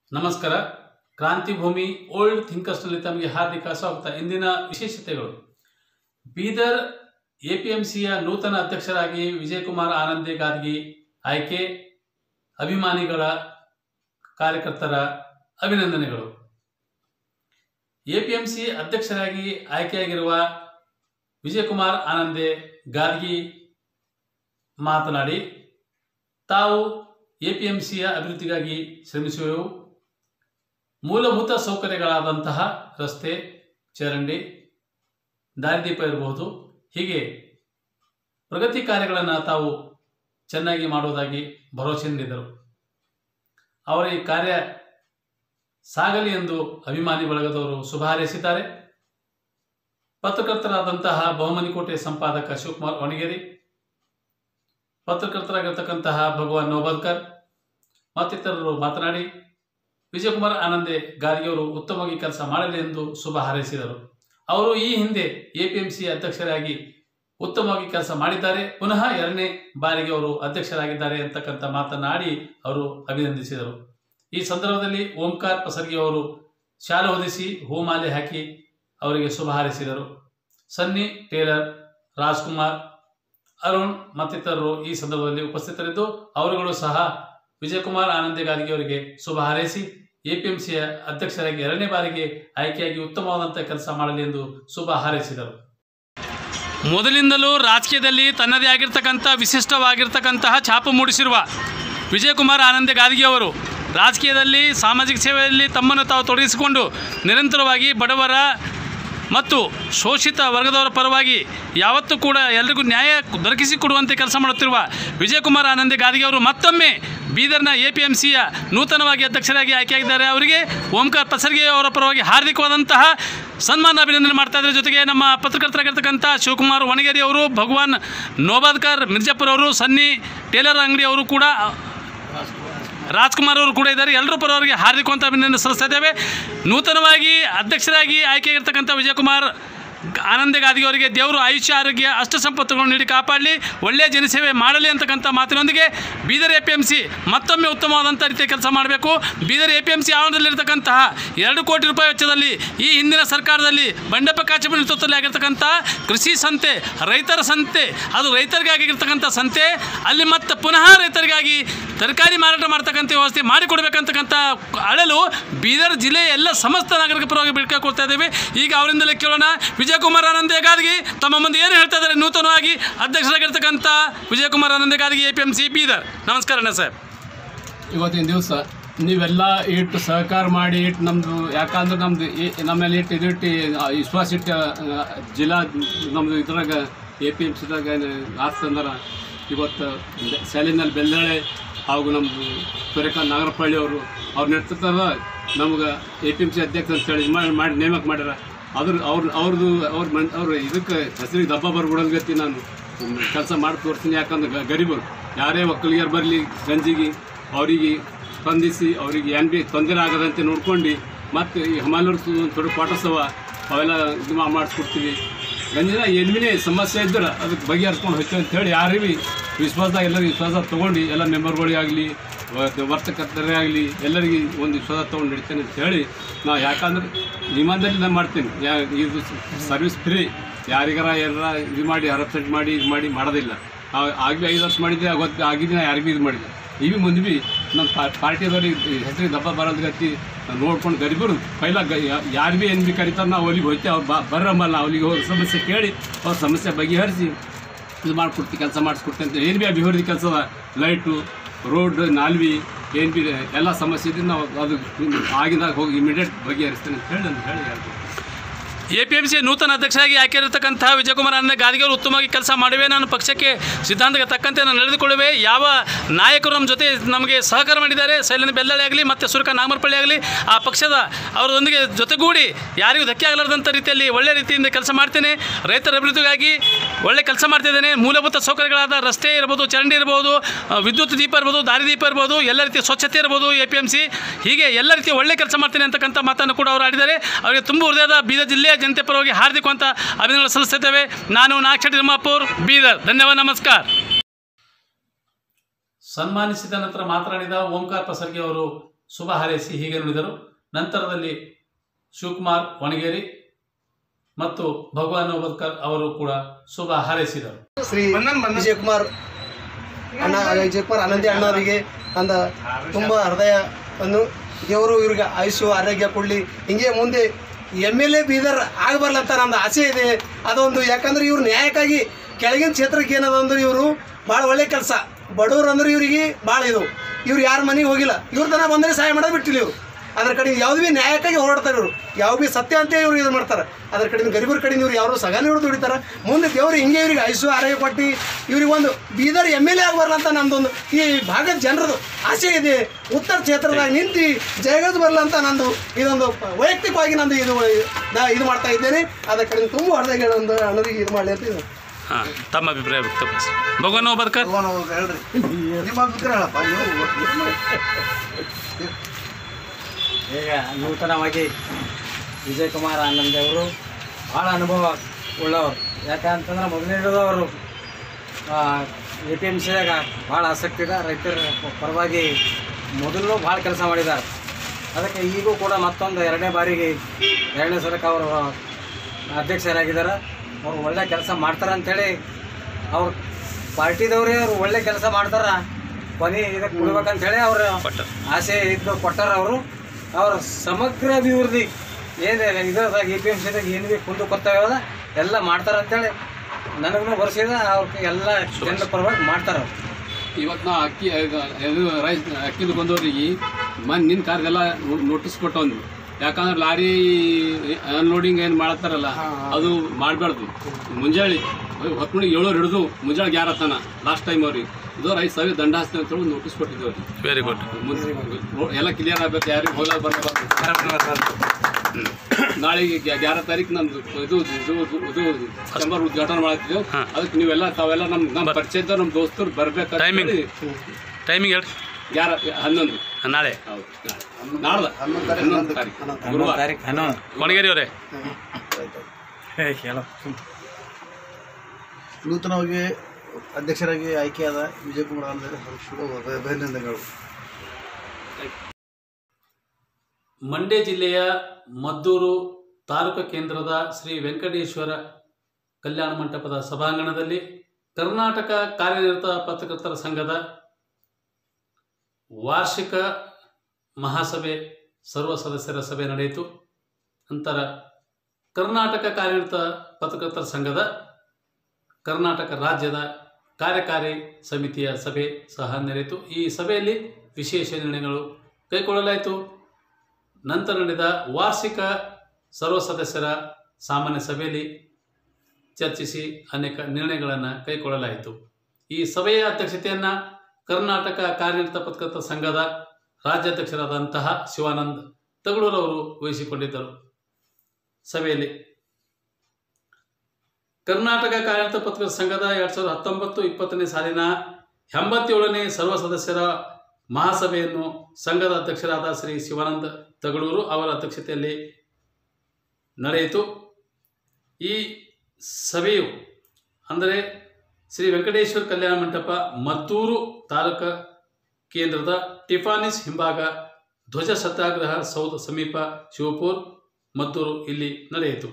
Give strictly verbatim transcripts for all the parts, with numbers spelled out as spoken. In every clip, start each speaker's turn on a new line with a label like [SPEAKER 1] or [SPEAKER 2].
[SPEAKER 1] ನಮಸ್ಕಾರ. ಕ್ರಾಂತಿಭೂಮಿ ಓಲ್ಡ್ ಥಿಂಕರ್ಸ್ನಲ್ಲಿ ತಮಗೆ ಹಾರ್ದಿಕ ಸ್ವಾಗತ. ಇಂದಿನ ವಿಶೇಷತೆಗಳು: ಬೀದರ್ ಎಪಿಎಂಸಿಯ ನೂತನ ಅಧ್ಯಕ್ಷರಾಗಿ ವಿಜಯಕುಮಾರ್ ಆನಂದೆ ಗಾದ್ಗಿ ಆಯ್ಕೆ, ಅಭಿಮಾನಿಗಳ ಕಾರ್ಯಕರ್ತರ ಅಭಿನಂದನೆಗಳು. ಎಪಿಎಂಸಿ ಅಧ್ಯಕ್ಷರಾಗಿ ಆಯ್ಕೆಯಾಗಿರುವ ವಿಜಯಕುಮಾರ್ ಆನಂದೆ ಗಾದ್ಗಿ ಮಾತನಾಡಿ, ತಾವು ಎಪಿಎಂಸಿಯ ಅಭಿವೃದ್ಧಿಗಾಗಿ ಶ್ರಮಿಸುವೆವು. ಮೂಲಭೂತ ಸೌಕರ್ಯಗಳಾದಂತಹ ರಸ್ತೆ, ಚರಂಡಿ, ದಾರಿದೀಪ ಇರಬಹುದು, ಹೀಗೆ ಪ್ರಗತಿ ಕಾರ್ಯಗಳನ್ನು ತಾವು ಚೆನ್ನಾಗಿ ಮಾಡುವುದಾಗಿ ಭರವಸೆ ನೀಡಿದರು. ಅವರ ಈ ಕಾರ್ಯ ಸಾಗಲಿ ಎಂದು ಅಭಿಮಾನಿ ಬಳಗದವರು ಶುಭ ಹಾರೈಸಿದ್ದಾರೆ. ಪತ್ರಕರ್ತರಾದಂತಹ ಬಹುಮನಿಕೋಟೆ ಸಂಪಾದಕ ಶಿವಕುಮಾರ್ ವಣಗೇರಿ, ಪತ್ರಕರ್ತರಾಗಿರ್ತಕ್ಕಂತಹ ಭಗವಾನ್ ನೋಬಲ್ಕರ್ ಮತ್ತಿತರರು ಮಾತನಾಡಿ, ವಿಜಯಕುಮಾರ್ ಆನಂದೆ ಗಾದ್ಗಿಯವರು ಉತ್ತಮವಾಗಿ ಕೆಲಸ ಮಾಡಲಿ ಎಂದು ಶುಭ ಹಾರೈಸಿದರು. ಅವರು ಈ ಹಿಂದೆ ಎಪಿಎಂಸಿ ಅಧ್ಯಕ್ಷರಾಗಿ ಉತ್ತಮವಾಗಿ ಕೆಲಸ ಮಾಡಿದ್ದಾರೆ, ಪುನಃ ಎರಡನೇ ಬಾರಿಗೆ ಅವರು ಅಧ್ಯಕ್ಷರಾಗಿದ್ದಾರೆ ಅಂತಕ್ಕಂಥ ಮಾತನಾಡಿ ಅವರು ಅಭಿನಂದಿಸಿದರು. ಈ ಸಂದರ್ಭದಲ್ಲಿ ಓಂಕಾರ್ ಪಸರ್ಗಿ ಅವರು ಶಾಲೆ ಹೊದಿಸಿ ಹೂಮಾಲೆ ಹಾಕಿ ಅವರಿಗೆ ಶುಭ ಹಾರೈಸಿದರು. ಸನ್ನಿ ಟೇಲರ್, ರಾಜ್ಕುಮಾರ್, ಅರುಣ್ ಮತ್ತಿತರರು ಈ ಸಂದರ್ಭದಲ್ಲಿ ಉಪಸ್ಥಿತರಿದ್ದು ಅವರುಗಳು ಸಹ ವಿಜಯಕುಮಾರ್ ಆನಂದೆ ಗಾದ್ಗಿಯವರಿಗೆ ಶುಭ ಹಾರೈಸಿ ಎಪಿಎಂಸಿಯ ಅಧ್ಯಕ್ಷರಾಗಿ ಎರಡನೇ ಬಾರಿಗೆ ಆಯ್ಕೆಯಾಗಿ ಉತ್ತಮವಾದಂಥ ಕೆಲಸ ಮಾಡಲಿ ಎಂದು ಶುಭ ಹಾರೈಸಿದರು. ಮೊದಲಿಂದಲೂ ರಾಜಕೀಯದಲ್ಲಿ ತನ್ನದೇ ಆಗಿರ್ತಕ್ಕಂಥ ವಿಶಿಷ್ಟವಾಗಿರ್ತಕ್ಕಂತಹ ಛಾಪು ಮೂಡಿಸಿರುವ ವಿಜಯಕುಮಾರ್ ಆನಂದೆ ಗಾದ್ಗಿಯವರು ರಾಜಕೀಯದಲ್ಲಿ ಸಾಮಾಜಿಕ ಸೇವೆಯಲ್ಲಿ ತಮ್ಮನ್ನು ತಾವು ತೊಡಗಿಸಿಕೊಂಡು ನಿರಂತರವಾಗಿ ಬಡವರ ಮತ್ತು ಶೋಷಿತ ವರ್ಗದವರ ಪರವಾಗಿ ಯಾವತ್ತೂ ಕೂಡ ಎಲ್ರಿಗೂ ನ್ಯಾಯ ದೊರಕಿಸಿಕೊಡುವಂತೆ ಕೆಲಸ ಮಾಡುತ್ತಿರುವ ವಿಜಯಕುಮಾರ್ ಆನಂದೆ ಗಾದ್ಗಿಯವರು ಮತ್ತೊಮ್ಮೆ ಬೀದರ್ನ ಎ ಪಿ ಎಂ ಸಿಯ ನೂತನವಾಗಿ ಅಧ್ಯಕ್ಷರಾಗಿ ಆಯ್ಕೆಯಾಗಿದ್ದಾರೆ. ಅವರಿಗೆ ಓಂಕಾರ್ ಪಸರ್ಗಿ ಅವರ ಪರವಾಗಿ ಹಾರ್ದಿಕವಾದಂತಹ ಸನ್ಮಾನ ಅಭಿನಂದನೆ ಮಾಡ್ತಾ ಇದ್ದಾರೆ. ಜೊತೆಗೆ ನಮ್ಮ ಪತ್ರಕರ್ತರಾಗಿರ್ತಕ್ಕಂಥ ಶಿವಕುಮಾರ್ ವಣಗೇರಿ ಅವರು, ಭಗವಾನ್ ನೋಬಾದ್ಕರ್ ಮಿರ್ಜಾಪುರ್ ಅವರು, ಸನ್ನಿ ಟೇಲರ್ ಅಂಗಡಿ ಅವರು ಕೂಡ, ರಾಜ್ಕುಮಾರ್ ಅವರು ಕೂಡ ಇದ್ದಾರೆ. ಎಲ್ಲರೂ ಪರವಾಗಿ ಹಾರ್ದಿಕವಂತ ಅಭಿನಂದನೆ ಸಲ್ಲಿಸ್ತಾ ಇದ್ದೇವೆ. ನೂತನವಾಗಿ ಅಧ್ಯಕ್ಷರಾಗಿ ಆಯ್ಕೆಯಾಗಿರ್ತಕ್ಕಂಥ ವಿಜಯಕುಮಾರ್ ಆನಂದೆ ಗಾದ್ಗಿ ಅವರಿಗೆ ದೇವರು ಆಯುಷ್ಯ, ಆರೋಗ್ಯ, ಅಷ್ಟ ಸಂಪತ್ತುಗಳನ್ನು ನೀಡಿ ಕಾಪಾಡಲಿ, ಒಳ್ಳೆಯ ಜನಸೇವೆ ಮಾಡಲಿ ಅಂತಕ್ಕಂಥ ಮಾತಿನೊಂದಿಗೆ Bidar A P M C ಮತ್ತೊಮ್ಮೆ ಉತ್ತಮವಾದಂಥ ರೀತಿಯ ಕೆಲಸ ಮಾಡಬೇಕು. Bidar A P M C ಆವರಣದಲ್ಲಿರ್ತಕ್ಕಂತಹ ಎರಡು ಕೋಟಿ ರೂಪಾಯಿ ವೆಚ್ಚದಲ್ಲಿ ಈ ಹಿಂದಿನ ಸರ್ಕಾರದಲ್ಲಿ ಬಂಡೆಪ್ಪ ಕಾಚಪ್ಪ ನೇತೃತ್ವದಲ್ಲಿ ಆಗಿರ್ತಕ್ಕಂಥ ಕೃಷಿ ಸಂತೆ, ರೈತರ ಸಂತೆ, ಅದು ರೈತರಿಗಾಗಿ ಆಗಿರ್ತಕ್ಕಂಥ ಸಂತೆ, ಅಲ್ಲಿ ಮತ್ತೆ ಪುನಃ ರೈತರಿಗಾಗಿ ತರಕಾರಿ ಮಾರಾಟ ಮಾಡ್ತಕ್ಕಂಥ ವ್ಯವಸ್ಥೆ ಮಾಡಿಕೊಡ್ಬೇಕಂತಕ್ಕಂಥ ಅಳಲು ಬೀದರ್ ಜಿಲ್ಲೆಯ ಎಲ್ಲ ಸಮಸ್ತ ನಾಗರಿಕ ಪರವಾಗಿ ಬೇಡಿಕೊಳ್ತಾ ಇದ್ದೇವೆ. ಈಗ ಅವರಿಂದಲೇ ಕೇಳೋಣ. ವಿಜಯಕುಮಾರ್ ಆನಂದೆ ಗಾದ್ಗಿ ತಮ್ಮ ಮುಂದೆ ಏನು ಹೇಳ್ತಾ ಇದ್ದಾರೆ? ನೂತನವಾಗಿ ಅಧ್ಯಕ್ಷರಾಗಿರ್ತಕ್ಕಂಥ Vijaykumar Anande Gadgi A P M C Bidar. ನಮಸ್ಕಾರ ಅಣ್ಣ ಸಾಹೇಬ್.
[SPEAKER 2] ಇವತ್ತಿನ ದಿವಸ ನೀವೆಲ್ಲ ಇಟ್ಟು ಸಹಕಾರ ಮಾಡಿ ಇಟ್ಟು ನಮ್ಮದು, ಯಾಕಂದ್ರೆ ನಮ್ಮದು ನಮ್ಮಲ್ಲಿ ಇಟ್ಟು ಇದಿಟ್ಟು ವಿಶ್ವಾಸ ಇಟ್ಟು ಜಿಲ್ಲಾ ನಮ್ಮದು ಇದ್ರಾಗ ಎ ಪಿ ಎಮ್ ಸಿದಾಗ ಆಸ್ತಂದ್ರೆ ಇವತ್ತು ಶಾಲಿನಲ್ಲಿ ಬೆಲ್ದಾಳೆ ಹಾಗೂ ನಮ್ಮದು ಸೂರ್ಯಕಾಂತ್ ನಾಗರಪಳ್ಳಿ ಅವರು ಅವ್ರ ನೇತೃತ್ವದ ನಮ್ಗೆ ಎ ಪಿ ಎಮ್ ಸಿ ಅಧ್ಯಕ್ಷ ಅಂತೇಳಿ ಮಾಡಿ ಮಾಡಿ ನೇಮಕ ಮಾಡ್ಯಾರ. ಅದ್ರ ಅವ್ರ ಅವ್ರದ್ದು ಅವ್ರ ಮನ್ ಅವ್ರು ಇದಕ್ಕೆ ಹೆಸರಿಗೆ ದಬ್ಬ ಬರ್ಬಿಡೋದ್ಗತ್ತಿ ನಾನು ಕೆಲಸ ಮಾಡಿ ತೋರಿಸ್ತೀನಿ. ಯಾಕಂದ್ರೆ ಗರೀಬರು ಯಾರೇ ಒಕ್ಕಲಿಗರು ಬರಲಿ ಗಂಜಿಗೆ ಅವರಿಗೆ ಸ್ಪಂದಿಸಿ ಅವರಿಗೆ ಏನು ಭೀ ತೊಂದರೆ ಆಗದಂತೆ ನೋಡ್ಕೊಂಡು ಮತ್ತು ಈ ಹಮಾಲೂರು ಥೋಡೆ ಕ್ವಾಟರ್ಸವ ಅವೆಲ್ಲ ಇದು ಮಾಡಿಸ್ಕೊಡ್ತೀವಿ. ಗಂಜಿನ ಎಲ್ಮಿನೇ ಸಮಸ್ಯೆ ಇದ್ರೆ ಅದಕ್ಕೆ ಬಗೆಹರಿಸ್ಕೊಂಡು ಹೋಗ್ತೀವಿ ಅಂಥೇಳಿ ಯಾರಿಗೂ ವಿಶ್ವಾಸದಾಗ ಎಲ್ಲರಿಗೂ ವಿಶ್ವಾಸ ತೊಗೊಂಡು ಎಲ್ಲ ಮೆಂಬರ್ಗಳಿಗಾಗಲಿ ವರ್ತಕರ್ತರೇ ಆಗಲಿ ಎಲ್ಲರಿಗೆ ಒಂದು ವಿಶ್ವಾಸ ತೊಗೊಂಡು ನಡಿತೇನೆ ಅಂತ ಹೇಳಿ ನಾವು, ಯಾಕಂದ್ರೆ ನಿಮ್ಮಂದಲ್ಲಿ ನಾನು ಮಾಡ್ತೀನಿ. ಯಾ ಇದು ಸರ್ವಿಸ್ ಫ್ರೀ, ಯಾರಿಗಾರ ಏನಾರ ಇದು ಮಾಡಿ ಹರಪ್ಸೆಂಟ್ ಮಾಡಿ ಇದು ಮಾಡಿ ಮಾಡೋದಿಲ್ಲ. ಆಗಿ ಐದು ವರ್ಷ ಮಾಡಿದ್ದೆ, ಅವತ್ತು ಆಗಿದ್ದಿನ ಯಾರಿಗೂ ಇದು ಮಾಡಿಲ್ಲ. ಈಗ ಮುಂದೆ ಭೀ ನಮ್ಮ ಪಾರ್ಟಿಯದವ್ರಿಗೆ ಹೆಸರಿಗೆ ದಬ್ಬ ಬರೋದು ಗತಿ ನೋಡ್ಕೊಂಡು ಗರೀಬರು ಪೈಲ ಗ ಯಾರು ಭೀ ಏನು ಭೀ ಕರೀತಾರೆ ನಾವು ಅಲ್ಲಿಗೆ ಹೋಗ್ತೇವೆ. ಅವ್ರು ಬಾ ಬರಮ್ಮಲ್ಲ ಅವ್ರಿಗೆ ಹೋಗಿ ಸಮಸ್ಯೆ ಕೇಳಿ ಅವ್ರ ಸಮಸ್ಯೆ ಬಗೆಹರಿಸಿ ಇದು ಮಾಡಿಕೊಡ್ತೀವಿ, ಕೆಲಸ ಮಾಡಿಸ್ಕೊಡ್ತೀವಿ ಅಂತ. ಏನು ಭೀ ಅಭಿವೃದ್ಧಿ ಕೆಲಸದ ಲೈಟು, ರೋಡ್, ನಾಲ್ವಿ ಏನು ಭೀ ಎಲ್ಲ ಸಮಸ್ಯೆ ಇದ್ದು ನಾವು ಅದು ಆಗಿದಾಗ ಹೋಗಿ ಇಮಿಡಿಯೇಟ್ ಬಗೆಹರಿಸ್ತೇನೆ ಅಂತ ಹೇಳಿ ಅಂತ ಹೇಳಿ ಹೇಳ್ತೀವಿ.
[SPEAKER 1] ಎ ಪಿ ಎಂ ಸಿ ನೂತನ ಅಧ್ಯಕ್ಷರಾಗಿ ಆಯ್ಕೆಯಿರತಕ್ಕಂಥ ವಿಜಯಕುಮಾರ್ ಆನಂದೆ ಗಾದ್ಗಿ ಅವರು ಉತ್ತಮವಾಗಿ ಕೆಲಸ ಮಾಡುವೆ. ನಾನು ಪಕ್ಷಕ್ಕೆ ಸಿದ್ಧಾಂತಕ್ಕೆ ತಕ್ಕಂತೆ ನಾನು ನಡೆದುಕೊಳ್ಳುವೆ. ಯಾವ ನಾಯಕರು ನಮ್ಮ ಜೊತೆ ನಮಗೆ ಸಹಕಾರ ಮಾಡಿದ್ದಾರೆ, ಸೈಲನ್ ಬೆಲ್ಲಾಳಿ ಆಗಲಿ ಮತ್ತು ಸೂರ್ಯಕಾಂತ್ ನಾಗರಪಳ್ಳಿ ಆಗಲಿ, ಆ ಪಕ್ಷದ ಅವರೊಂದಿಗೆ ಜೊತೆಗೂಡಿ ಯಾರಿಗೂ ಧಕ್ಕೆ ಆಗಲಾರ್ದಂಥ ರೀತಿಯಲ್ಲಿ ಒಳ್ಳೆಯ ರೀತಿಯಿಂದ ಕೆಲಸ ಮಾಡ್ತೇನೆ. ರೈತರ ಅಭಿವೃದ್ಧಿಗಾಗಿ ಒಳ್ಳೆ ಕೆಲಸ ಮಾಡ್ತಿದ್ದೇನೆ. ಮೂಲಭೂತ ಸೌಕರ್ಯಗಳಾದ ರಸ್ತೆ ಇರ್ಬೋದು, ಚರಂಡಿ ಇರ್ಬೋದು, ವಿದ್ಯುತ್ ದೀಪ ಇರ್ಬೋದು, ದಾರಿ ದೀಪ ಇರ್ಬೋದು, ಎಲ್ಲ ರೀತಿಯ ಸ್ವಚ್ಛತೆ ಇರ್ಬೋದು, ಎ ಪಿ ಎಂ ಸಿ ಹೀಗೆ ಎಲ್ಲ ರೀತಿಯ ಒಳ್ಳೆ ಕೆಲಸ ಮಾಡ್ತೇನೆ ಅಂತಕ್ಕಂಥ ಮಾತನ್ನು ಕೂಡ ಅವರು ಆಡಿದ್ದಾರೆ. ಅವರಿಗೆ ತುಂಬ ಹೃದಯದ ಬೀದರ್ ಜಿಲ್ಲೆಯ ಜನತೆ ಪರವಾಗಿ ಹಾರ್ದಿಕವಂತ ಅಭಿನಂದನೆ ಸಲ್ಲಿಸುತ್ತೇವೆ. ನಾನು ನಾಗಶೆಟ್ಟಿ ತಿಮ್ಮಾಪುರ್, ಬೀದರ್. ಧನ್ಯವಾದ, ನಮಸ್ಕಾರ. ಸನ್ಮಾನಿಸಿದ ನಂತರ ಮಾತನಾಡಿದ ಓಂಕಾರ್ ಪಸರ್ಗಿ ಅವರು ಶುಭ ಹಾರೈಸಿ ಹೀಗೆ ನುಡಿದರು. ನಂತರದಲ್ಲಿ ಶಿವಕುಮಾರ್ ವಣಗೇರಿ ಮತ್ತು ಭಗವಾನ್ ನೋಬದ್ಕರ್ ಅವರು ಕೂಡ ಶುಭ ಹಾರೈಸಿದರು.
[SPEAKER 3] ಶ್ರೀ ವಿಜಯಕುಮಾರ್ ಅಣ್ಣ ವಿಜಯಕುಮಾರ್ ಆನಂದಿ ಅಣ್ಣವರಿಗೆ ಅಂದ ತುಂಬ ಹೃದಯವನ್ನು ದೇವರು ಇವ್ರಿಗೆ ಆಯುಷ್ಯ ಆರೋಗ್ಯ ಕೊಡಲಿ. ಹಿಂಗೆ ಮುಂದೆ ಎಮ್ ಎಲ್ ಎ ಬೀದರ್ ಆಗಬಾರ್ಲಂತ ನಮ್ದು ಆಸೆ ಇದೆ. ಅದೊಂದು ಯಾಕಂದ್ರೆ ಇವ್ರು ನ್ಯಾಯಕ್ಕಾಗಿ ಕೆಳಗಿನ ಕ್ಷೇತ್ರಕ್ಕೆ ಏನದ ಅಂದ್ರೆ ಇವರು ಭಾಳ ಒಳ್ಳೆ ಕೆಲಸ, ಬಡವರು ಅಂದ್ರೆ ಇವರಿಗೆ ಭಾಳ ಇದು. ಇವ್ರು ಯಾರ ಮನೆಗೆ ಹೋಗಿಲ್ಲ, ಇವ್ರ ತನ ಬಂದರೆ ಸಹಾಯ ಮಾಡೋದು ಬಿಟ್ಟಿಲ್ಲ ಇವರು. ಅದ್ರ ಕಡೆ ಯಾವ್ದು ಭೀ ನ್ಯಾಯಕ್ಕಾಗಿ ಹೋರಾಡ್ತಾರೆ ಇವರು, ಯಾವ ಭೀ ಸತ್ಯ ಅಂತ ಇವ್ರು ಇದು ಮಾಡ್ತಾರೆ. ಅದ್ರ ಕಡೆಯಿಂದ ಗರೀಬರ ಕಡೆಯಿಂದ ಇವ್ರು ಯಾರು ಸಗಾನಿ ಹಿಡಿದು ದುಡಿತಾರೆ. ಮುಂದೆ ದೇವರು ಹಿಂಗೆ ಇವ್ರಿಗೆ ಆಯುಷ್ಯ ಆರೋಗ್ಯ ಕೊಟ್ಟು ಇವ್ರಿಗೆ ಒಂದು ಬೀದರ್ ಎಮ್ ಎಲ್ ಎ ಆಗಬಾರ್ದು ಅಂತ ನಮ್ಮದೊಂದು ಈ ಭಾಗದ ಜನರದು ಆಸೆ ಇದೆ. ಉತ್ತರ ಕ್ಷೇತ್ರದಾಗ ನಿಂತು ಜಯಗದ ಬರಲ್ಲ ಅಂತ ನಂದು ಇದೊಂದು ವೈಯಕ್ತಿಕವಾಗಿ ನಂದು ಇದು ನಾ ಇದು ಮಾಡ್ತಾ ಇದ್ದೇನೆ. ಅದ್ರ ಕಡೆಯಿಂದ ತುಂಬ ಹೃದಯ ಒಂದು ಅಣ್ಣರಿಗೆ ಇದು ಮಾಡಲಿ ಅಂತ ಇದು
[SPEAKER 1] ಹಾಂ ತಮ್ಮ ಅಭಿಪ್ರಾಯ ವ್ಯಕ್ತಪಡಿಸಿ. ಭಗವಾನ್ ನೋಬದ್ಕರ್
[SPEAKER 3] ಹೇಳ್ರಿ ನಿಮ್ಮ ಅಭಿಪ್ರಾಯ ಹೇಳಪ್ಪ.
[SPEAKER 4] ಈಗ ನೂತನವಾಗಿ ವಿಜಯಕುಮಾರ್ ಆನಂದ್ ಅವರು ಭಾಳ ಅನುಭವ ಉಳ್ಳವರು. ಯಾಕಂತಂದ್ರೆ ಮೊದಲನೇದು ಅವರು ಎ ಪಿ ಎಮ್ ಸಿದಾಗ ಭಾಳ ಆಸಕ್ತಿ ಇದೆ. ರೈತರ ಪರವಾಗಿ ಮೊದಲು ಭಾಳ ಕೆಲಸ ಮಾಡಿದ್ದಾರೆ. ಅದಕ್ಕೆ ಈಗೂ ಕೂಡ ಮತ್ತೊಂದು ಎರಡನೇ ಬಾರಿಗೆ ಎರಡನೇ ಸಲಕ್ಕೆ ಅವರು ಅಧ್ಯಕ್ಷರಾಗಿದ್ದಾರೆ. ಅವರು ಒಳ್ಳೆ ಕೆಲಸ ಮಾಡ್ತಾರೆ ಅಂಥೇಳಿ ಅವ್ರ ಪಾರ್ಟಿದವರೇ ಅವರು ಒಳ್ಳೆ ಕೆಲಸ ಮಾಡ್ತಾರೆ, ಕೊನೆ ಇದಕ್ಕೆ ಕೊಡ್ಬೇಕಂತೇಳಿ ಅವರು ಆಸೆ ಇದ್ದು ಕೊಟ್ಟಾರ. ಅವರು ಅವ್ರ ಸಮಗ್ರ ಅಭಿವೃದ್ಧಿ ಏನು ಇದ್ರದಾಗ ಎ ಪಿ ಎಮ್ ಸಿದಾಗ ಏನು ಭೀ ಕುಂದು ಕೊಡ್ತಾವಲ್ಲ ಎಲ್ಲ ಮಾಡ್ತಾರೆ ಅಂತೇಳಿ ನನಗೂ ಬರ್ಸಿದ ಅವ್ರಿಗೆ ಎಲ್ಲ ಜನರ ಪರವಾಗಿ ಮಾಡ್ತಾರೆ. ಅವ್ರು
[SPEAKER 2] ಇವತ್ತು ನಾ ಅಕ್ಕಿ ಇದು ರೈಸ್ ಅಕ್ಕಿದು ಬಂದವ್ರಿಗೆ ಮನ್ ನಿನ್ನ ಕಾರ್ಗೆಲ್ಲ ನೋಟಿಸ್ ಕೊಟ್ಟವನು. ಯಾಕಂದ್ರೆ ಲಾರಿ ಅನ್ಲೋಡಿಂಗ್ ಏನು ಮಾಡತ್ತಾರಲ್ಲ ಅದು ಮಾಡಬಾರ್ದು. ಮುಂಜಾನೆ ಹೊತ್ತು ಏಳೋರು ಹಿಡಿದು ಮುಂಜಾನೆ ಗ್ಯಾರ ತನ ಲಾಸ್ಟ್ ಟೈಮ್ ಅವ್ರಿಗೆ ಇದು ಐದು ಸಾವಿರ ದಂಡ ಹಾಸ್ತಿ ಅಂತ ಹೇಳಿ ನೋಟಿಸ್ ಕೊಟ್ಟಿದ್ದು ಅವ್ರಿಗೆ.
[SPEAKER 1] Very good.
[SPEAKER 2] ಎಲ್ಲ ಕ್ಲಿಯರ್ ಆಗಬೇಕು, ಯಾರಿಗೆ ಹೋಗಲ್ಲ ಬರಬಾರ್ದು. ನಾಳೆಗೆ ಗ್ಯಾರ ತಾರೀಕು ನಮ್ದು ಇದು ಇದು ಇದು ಚಂಬರ್ ಉದ್ಘಾಟನೆ ಮಾಡ್ತಿದ್ದೆವು. ಅದಕ್ಕೆ ನೀವೆಲ್ಲ ತಾವೆಲ್ಲ ನಮ್ಮ ನಮ್ಮ ಪರಿಚಯದ ನಮ್ಮ ದೋಸ್ತರು ಬರ್ಬೇಕು.
[SPEAKER 1] ಟೈಮಿಂಗ್ ಟೈಮಿಂಗ್ ಹೇಳಿ.
[SPEAKER 2] ಗ್ಯಾರ ಹನ್ನೊಂದು
[SPEAKER 1] ನಾಳೆ
[SPEAKER 2] ಹೌದು ನಾಳೆ ಹನ್ನೊಂದು ತಾರೀಕು ಗುರುವಾರ
[SPEAKER 4] ತಾರೀಕು ಹನ್ನೊಂದು.
[SPEAKER 1] ವಣಗೇರಿ ಅವರೇ
[SPEAKER 3] ನೂತನವಾಗಿ ಅಧ್ಯಕ್ಷರಾಗಿ ಆಯ್ಕೆಯಾದ ವಿಜಯಕುಮಾರ್ ಆನಂದ್ ಅಭಿನಂದನೆಗಳು.
[SPEAKER 1] ಮಂಡ್ಯ ಜಿಲ್ಲೆಯ ಮದ್ದೂರು ತಾಲೂಕು ಕೇಂದ್ರದ ಶ್ರೀ ವೆಂಕಟೇಶ್ವರ ಕಲ್ಯಾಣ ಮಂಟಪದ ಸಭಾಂಗಣದಲ್ಲಿ ಕರ್ನಾಟಕ ಕಾರ್ಯನಿರತ ಪತ್ರಕರ್ತರ ಸಂಘದ ವಾರ್ಷಿಕ ಮಹಾಸಭೆ ಸರ್ವ ಸದಸ್ಯರ ಸಭೆ ನಡೆಯಿತು. ನಂತರ ಕರ್ನಾಟಕ ಕಾರ್ಯನಿರತ ಪತ್ರಕರ್ತರ ಸಂಘದ ಕರ್ನಾಟಕ ರಾಜ್ಯದ ಕಾರ್ಯಕಾರಿ ಸಮಿತಿಯ ಸಭೆ ಸಹ ನಡೆಯಿತು. ಈ ಸಭೆಯಲ್ಲಿ ವಿಶೇಷ ನಿರ್ಣಯಗಳು ಕೈಗೊಳ್ಳಲಾಯಿತು. ನಂತರ ನಡೆದ ವಾರ್ಷಿಕ ಸರ್ವ ಸದಸ್ಯರ ಸಾಮಾನ್ಯ ಸಭೆಯಲ್ಲಿ ಚರ್ಚಿಸಿ ಅನೇಕ ನಿರ್ಣಯಗಳನ್ನು ಕೈಗೊಳ್ಳಲಾಯಿತು. ಈ ಸಭೆಯ ಅಧ್ಯಕ್ಷತೆಯನ್ನು ಕರ್ನಾಟಕ ಕಾರ್ಯನಿರತ ಪತ್ರಕರ್ತರ ಸಂಘದ ರಾಜ್ಯಾಧ್ಯಕ್ಷರಾದಂತಹ ಶಿವಾನಂದ್ ತಗಳೂರವರು ವಹಿಸಿಕೊಂಡಿದ್ದರು. ಸಭೆಯಲ್ಲಿ ಕರ್ನಾಟಕ ಕಾರ್ಯನಿರತ ಪತ್ರಕರ್ತರ ಸಂಘದ ಎರಡು ಸಾವಿರದ ಹತ್ತೊಂಬತ್ತು ಇಪ್ಪತ್ತನೇ ಸಾಲಿನ ಎಂಬತ್ತೇಳನೇ ಸರ್ವ ಸದಸ್ಯರ ಮಹಾಸಭೆಯನ್ನು ಸಂಘದ ಅಧ್ಯಕ್ಷರಾದ ಶ್ರೀ ಶಿವಾನಂದ ತಗಳೂರು ಅವರ ಅಧ್ಯಕ್ಷತೆಯಲ್ಲಿ ನಡೆಯಿತು. ಈ ಸಭೆಯು ಅಂದರೆ ಶ್ರೀ ವೆಂಕಟೇಶ್ವರ ಕಲ್ಯಾಣ ಮಂಟಪ ಮದ್ದೂರು ತಾಲೂಕು ಕೇಂದ್ರದ ಟಿಫಾನಿಸ್ ಹಿಂಭಾಗ ಧ್ವಜ ಸತ್ಯಾಗ್ರಹ ಸೌಧ ಸಮೀಪ ಶಿವಪುರ್ ಮದ್ದೂರು ಇಲ್ಲಿ ನಡೆಯಿತು.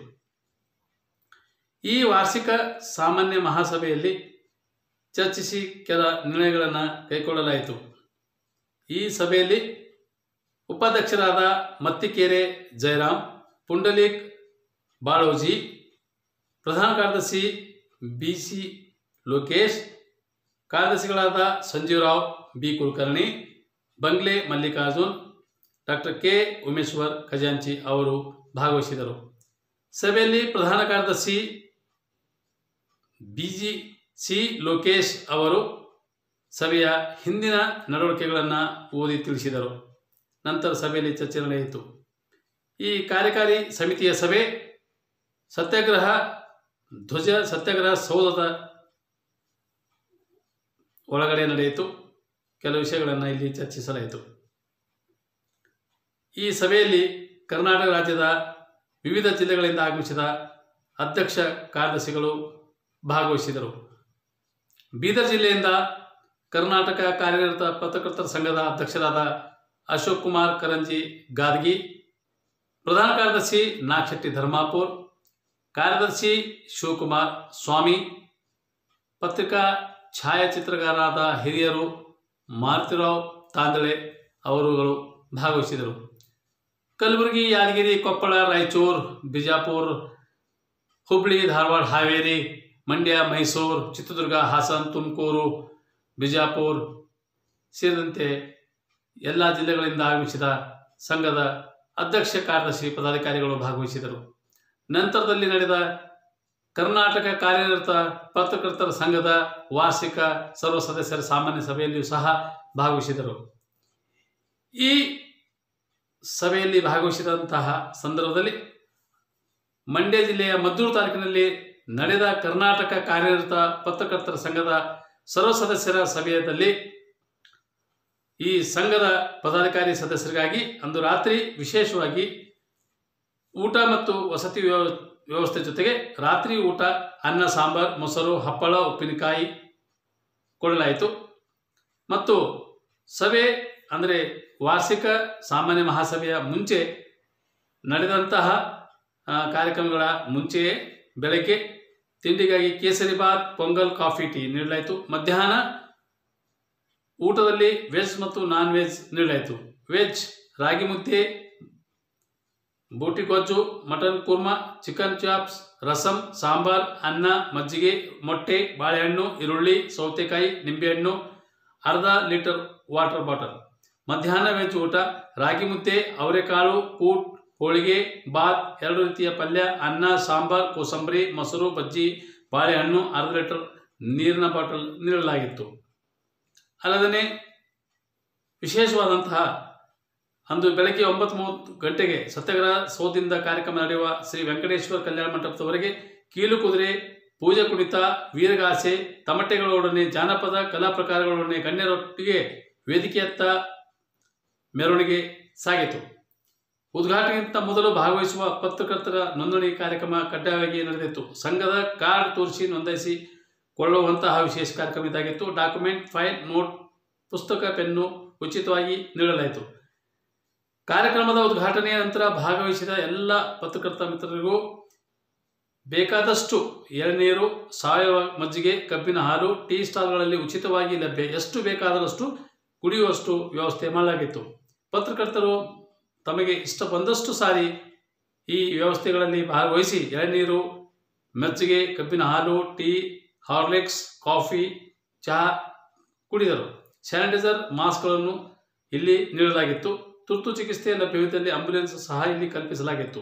[SPEAKER 1] ಈ ವಾರ್ಷಿಕ ಸಾಮಾನ್ಯ ಮಹಾಸಭೆಯಲ್ಲಿ ಚರ್ಚಿಸಿ ಕೆಲ ನಿರ್ಣಯಗಳನ್ನು ಕೈಗೊಳ್ಳಲಾಯಿತು. ಈ ಸಭೆಯಲ್ಲಿ ಉಪಾಧ್ಯಕ್ಷರಾದ ಮತ್ತಿಕೆರೆ ಜಯರಾಮ್, ಪುಂಡಲೀಕ್ ಬಾಳೋಜಿ, ಪ್ರಧಾನ ಕಾರ್ಯದರ್ಶಿ ಬಿ ಸಿ ಲೋಕೇಶ್, ಕಾರ್ಯದರ್ಶಿಗಳಾದ ಸಂಜೀವರಾವ್ ಬಿ ಕುಲಕರ್ಣಿ, ಬಂಗ್ಲೆ ಮಲ್ಲಿಕಾರ್ಜುನ್, ಡಾಕ್ಟರ್ ಕೆ ಉಮೇಶ್ವರ್ ಖಜಾಂಚಿ ಅವರು ಭಾಗವಹಿಸಿದರು. ಸಭೆಯಲ್ಲಿ ಪ್ರಧಾನ ಕಾರ್ಯದರ್ಶಿ ಬಿ ಜಿ ಸಿ ಲೋಕೇಶ್ ಅವರು ಸಭೆಯ ಹಿಂದಿನ ನಡವಳಿಕೆಗಳನ್ನು ಓದಿ ತಿಳಿಸಿದರು. ನಂತರ ಸಭೆಯಲ್ಲಿ ಚರ್ಚೆ ನಡೆಯಿತು. ಈ ಕಾರ್ಯಕಾರಿ ಸಮಿತಿಯ ಸಭೆ ಸತ್ಯಾಗ್ರಹ ಧ್ವಜ ಸತ್ಯಾಗ್ರಹ ಸೌಧದ ಒಳಗಡೆ ನಡೆಯಿತು. ಕೆಲವು ವಿಷಯಗಳನ್ನು ಇಲ್ಲಿ ಚರ್ಚಿಸಲಾಯಿತು. ಈ ಸಭೆಯಲ್ಲಿ ಕರ್ನಾಟಕ ರಾಜ್ಯದ ವಿವಿಧ ಜಿಲ್ಲೆಗಳಿಂದ ಆಗಮಿಸಿದ ಅಧ್ಯಕ್ಷ ಕಾರ್ಯದರ್ಶಿಗಳು ಭಾಗವಹಿಸಿದರು. ಬೀದರ್ ಜಿಲ್ಲೆಯಿಂದ ಕರ್ನಾಟಕ ಕಾರ್ಯನಿರತ ಪತ್ರಕರ್ತರ ಸಂಘದ ಅಧ್ಯಕ್ಷರಾದ ಅಶೋಕ್ ಕುಮಾರ್ ಕರಂಜಿ ಗಾದಗಿ, ಪ್ರಧಾನ ಕಾರ್ಯದರ್ಶಿ ನಾಗಶೆಟ್ಟಿ ಧರ್ಮಾಪುರ್, ಕಾರ್ಯದರ್ಶಿ ಶಿವಕುಮಾರ್ ಸ್ವಾಮಿ, ಪತ್ರಿಕಾ ಛಾಯಾಚಿತ್ರಗಾರರಾದ ಹಿರಿಯರು ಮಾರುತಿರಾವ್ ತಾಂದಳೆ ಅವರುಗಳು ಭಾಗವಹಿಸಿದರು. ಕಲಬುರಗಿ, ಯಾದಗಿರಿ, ಕೊಪ್ಪಳ, ರಾಯಚೂರು, ಬಿಜಾಪುರ, ಹುಬ್ಳಿ, ಧಾರವಾಡ, ಹಾವೇರಿ, ಮಂಡ್ಯ, ಮೈಸೂರು, ಚಿತ್ರದುರ್ಗ, ಹಾಸನ, ತುಮಕೂರು, ಬಿಜಾಪುರ ಸೇರಿದಂತೆ ಎಲ್ಲ ಜಿಲ್ಲೆಗಳಿಂದ ಆಗಮಿಸಿದ ಸಂಘದ ಅಧ್ಯಕ್ಷ, ಕಾರ್ಯದರ್ಶಿ, ಪದಾಧಿಕಾರಿಗಳು ಭಾಗವಹಿಸಿದರು. ನಂತರದಲ್ಲಿ ನಡೆದ ಕರ್ನಾಟಕ ಕಾರ್ಯನಿರತ ಪತ್ರಕರ್ತರ ಸಂಘದ ವಾರ್ಷಿಕ ಸರ್ವ ಸದಸ್ಯರ ಸಾಮಾನ್ಯ ಸಭೆಯಲ್ಲಿಯೂ ಸಹ ಭಾಗವಹಿಸಿದರು. ಈ ಸಭೆಯಲ್ಲಿ ಭಾಗವಹಿಸಿದಂತಹ ಸಂದರ್ಭದಲ್ಲಿ ಮಂಡ್ಯ ಜಿಲ್ಲೆಯ ಮದ್ದೂರು ತಾಲೂಕಿನಲ್ಲಿ ನಡೆದ ಕರ್ನಾಟಕ ಕಾರ್ಯನಿರತ ಪತ್ರಕರ್ತರ ಸಂಘದ ಸರ್ವ ಸದಸ್ಯರ ಸಭೆಯಲ್ಲಿ ಈ ಸಂಘದ ಪದಾಧಿಕಾರಿ ಸದಸ್ಯರಿಗಾಗಿ ಅಂದು ರಾತ್ರಿ ವಿಶೇಷವಾಗಿ ಊಟ ಮತ್ತು ವಸತಿ ವ್ಯವಸ್ಥೆ ಜೊತೆಗೆ ರಾತ್ರಿ ಊಟ ಅನ್ನ, ಸಾಂಬಾರ್, ಮೊಸರು, ಹಪ್ಪಳ, ಉಪ್ಪಿನಕಾಯಿ ಕೊಡಲಾಯಿತು. ಮತ್ತು ಸಭೆ ಅಂದರೆ ವಾರ್ಷಿಕ ಸಾಮಾನ್ಯ ಮಹಾಸಭೆಯ ಮುಂಚೆ ನಡೆದಂತಹ ಕಾರ್ಯಕ್ರಮಗಳ ಮುಂಚೆಯೇ ಬೆಳಗ್ಗೆ ತಿಂಡಿಗಾಗಿ ಕೇಸರಿಬಾತ್, ಪೊಂಗಲ್, ಕಾಫಿ, ಟೀ ನೀಡಲಾಯಿತು. ಮಧ್ಯಾಹ್ನ ಊಟದಲ್ಲಿ ವೆಜ್ ಮತ್ತು ನಾನ್ ವೆಜ್ ನೀಡಲಾಯಿತು. ವೆಜ್ ರಾಗಿ ಮುದ್ದೆ, ಬೋಟಿ ಗೊಜ್ಜು, mutton kurma, chicken chops, rasam, sambar, ಅನ್ನ, ಮಜ್ಜಿಗೆ, ಮೊಟ್ಟೆ, ಬಾಳೆಹಣ್ಣು, ಈರುಳ್ಳಿ, ಸೌತೆಕಾಯಿ, ನಿಂಬೆಹಣ್ಣು, ಅರ್ಧ ಲೀಟರ್ ವಾಟರ್ ಬಾಟಲ್. ಮಧ್ಯಾಹ್ನ ವೆಜ್ ಊಟ ರಾಗಿ ಮುದ್ದೆ, ಅವರೆಕಾಳು, ಕೂಟ್, ಹೋಳಿಗೆ, ಬಾತ್, ಎರಡು ರೀತಿಯ ಪಲ್ಯ, ಅನ್ನ, ಸಾಂಬಾರ್, ಕೋಸಂಬರಿ, ಮೊಸರು, ಬಜ್ಜಿ, ಬಾಳೆಹಣ್ಣು, ಅರ್ಧ ಲೀಟರ್ ನೀರಿನ ಬಾಟಲ್ ನೀಡಲಾಗಿತ್ತು. ಅಲ್ಲದೇ ವಿಶೇಷವಾದಂತಹ ಅಂದು ಬೆಳಗ್ಗೆ ಒಂಬತ್ತು ಮೂವತ್ತು ಗಂಟೆಗೆ ಸತ್ಯಾಗ್ರಹ ಸೌಧದಿಂದ ಕಾರ್ಯಕ್ರಮ ನಡೆಯುವ ಶ್ರೀ ವೆಂಕಟೇಶ್ವರ ಕಲ್ಯಾಣ ಮಂಟಪದವರೆಗೆ ಕೀಲು ಕುದುರೆ, ಪೂಜೆ ಕುಣಿತ, ವೀರಗಾಸೆ, ತಮಟೆಗಳೊಡನೆ ಜಾನಪದ ಕಲಾ ಪ್ರಕಾರಗಳೊಡನೆ ಗಣ್ಯರೊಟ್ಟಿಗೆ ವೇದಿಕೆಯತ್ತ ಮೆರವಣಿಗೆ ಸಾಗಿತು. ಉದ್ಘಾಟನೆಗಿಂತ ಮೊದಲು ಭಾಗವಹಿಸುವ ಪತ್ರಕರ್ತರ ನೋಂದಣಿ ಕಾರ್ಯಕ್ರಮ ಕಡ್ಡಾಯವಾಗಿ ನಡೆದಿತ್ತು. ಸಂಘದ ಕಾರ್ಡ್ ತೋರಿಸಿ ನೋಂದಾಯಿಸಿಕೊಳ್ಳುವಂತಹ ವಿಶೇಷ ಕಾರ್ಯಕ್ರಮ ಇದಾಗಿತ್ತು. ಡಾಕ್ಯುಮೆಂಟ್, ಫೈಲ್, ನೋಟ್, ಪುಸ್ತಕ, ಪೆನ್ನು ಉಚಿತವಾಗಿ ನೀಡಲಾಯಿತು. ಕಾರ್ಯಕ್ರಮದ ಉದ್ಘಾಟನೆಯ ನಂತರ ಭಾಗವಹಿಸಿದ ಎಲ್ಲ ಪತ್ರಕರ್ತ ಮಿತ್ರರಿಗೂ ಬೇಕಾದಷ್ಟು ಎಳನೀರು, ಸಾವಯವ ಮಜ್ಜಿಗೆ, ಕಬ್ಬಿನ ಹಾಲು, ಟೀ ಸ್ಟಾಲ್ಗಳಲ್ಲಿ ಉಚಿತವಾಗಿ ಲಭ್ಯ. ಎಷ್ಟು ಬೇಕಾದಷ್ಟು ಕುಡಿಯುವಷ್ಟು ವ್ಯವಸ್ಥೆ ಮಾಡಲಾಗಿತ್ತು. ಪತ್ರಕರ್ತರು ತಮಗೆ ಇಷ್ಟ ಬಂದಷ್ಟು ಸಾರಿ ಈ ವ್ಯವಸ್ಥೆಗಳಲ್ಲಿ ಭಾಗವಹಿಸಿ ಎಳನೀರು, ಮಜ್ಜಿಗೆ, ಕಬ್ಬಿನ ಹಾಲು, ಟೀ, ಹಾರ್ಲಿಕ್ಸ್, ಕಾಫಿ, ಚಹಾ ಕುಡಿದರು. ಸ್ಯಾನಿಟೈಸರ್, ಮಾಸ್ಕ್ಗಳನ್ನು ಇಲ್ಲಿ ನೀಡಲಾಗಿತ್ತು. ತುರ್ತು ಚಿಕಿತ್ಸೆ ಲಭ್ಯವಿದ್ದಲ್ಲಿ ಆಂಬ್ಯುಲೆನ್ಸ್ ಸಹ ಇಲ್ಲಿ ಕಲ್ಪಿಸಲಾಗಿತ್ತು.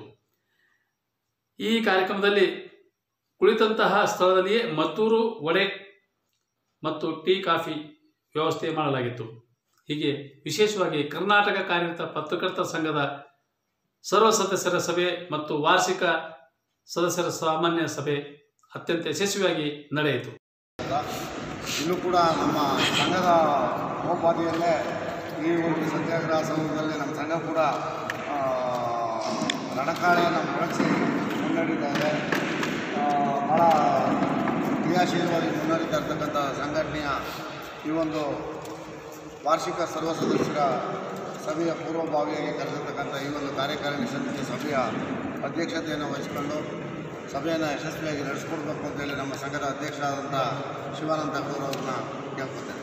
[SPEAKER 1] ಈ ಕಾರ್ಯಕ್ರಮದಲ್ಲಿ ಕುಳಿತಂತಹ ಸ್ಥಳದಲ್ಲಿಯೇ ಮದ್ದೂರು ವಡೆ ಮತ್ತು ಟೀ, ಕಾಫಿ ವ್ಯವಸ್ಥೆ ಮಾಡಲಾಗಿತ್ತು. ಹೀಗೆ ವಿಶೇಷವಾಗಿ ಕರ್ನಾಟಕ ಕಾರ್ಯನಿರತ ಪತ್ರಕರ್ತರ ಸಂಘದ ಸರ್ವ ಸದಸ್ಯರ ಸಭೆ ಮತ್ತು ವಾರ್ಷಿಕ ಸದಸ್ಯರ ಸಾಮಾನ್ಯ ಸಭೆ ಅತ್ಯಂತ ಯಶಸ್ವಿಯಾಗಿ ನಡೆಯಿತು.
[SPEAKER 5] ಇಲ್ಲೂ ಕೂಡ ನಮ್ಮ ಸಂಘದ ಮಹೋಪಾದಿಯಲ್ಲೇ ಈ ಒಂದು ಸತ್ಯಾಗ್ರಹ ಸಮಯದಲ್ಲಿ ನಮ್ಮ ಸಂಘ ಕೂಡ ರಣಕಾಳೆಯನ್ನು ಬಳಸಿ ಮುನ್ನಡೀತಾ ಇದೆ. ಭಾಳ ಕ್ರಿಯಾಶೀಲವಾಗಿ ಮುನ್ನಡೀತಾ ಇರ್ತಕ್ಕಂಥ ಸಂಘಟನೆಯ ಈ ಒಂದು ವಾರ್ಷಿಕ ಸರ್ವ ಸದಸ್ಯರ ಸಭೆಯ ಪೂರ್ವಭಾವಿಯಾಗಿ ಕರೆದಿರ್ತಕ್ಕಂಥ ಈ ಒಂದು ಕಾರ್ಯಕಾರಿಣಿ ಸಮಿತಿ ಸಭೆಯ ಅಧ್ಯಕ್ಷತೆಯನ್ನು ವಹಿಸಿಕೊಂಡು ಸಭೆಯನ್ನು ಯಶಸ್ವಿಯಾಗಿ ನಡೆಸ್ಕೊಡ್ಬೇಕು ಅಂತೇಳಿ ನಮ್ಮ ಸಂಘದ ಅಧ್ಯಕ್ಷರಾದಂಥ ಶಿವಾನಂದ ಗೌರವ್ರನ್ನ ಕೇಳ್ಕೊತೇನೆ.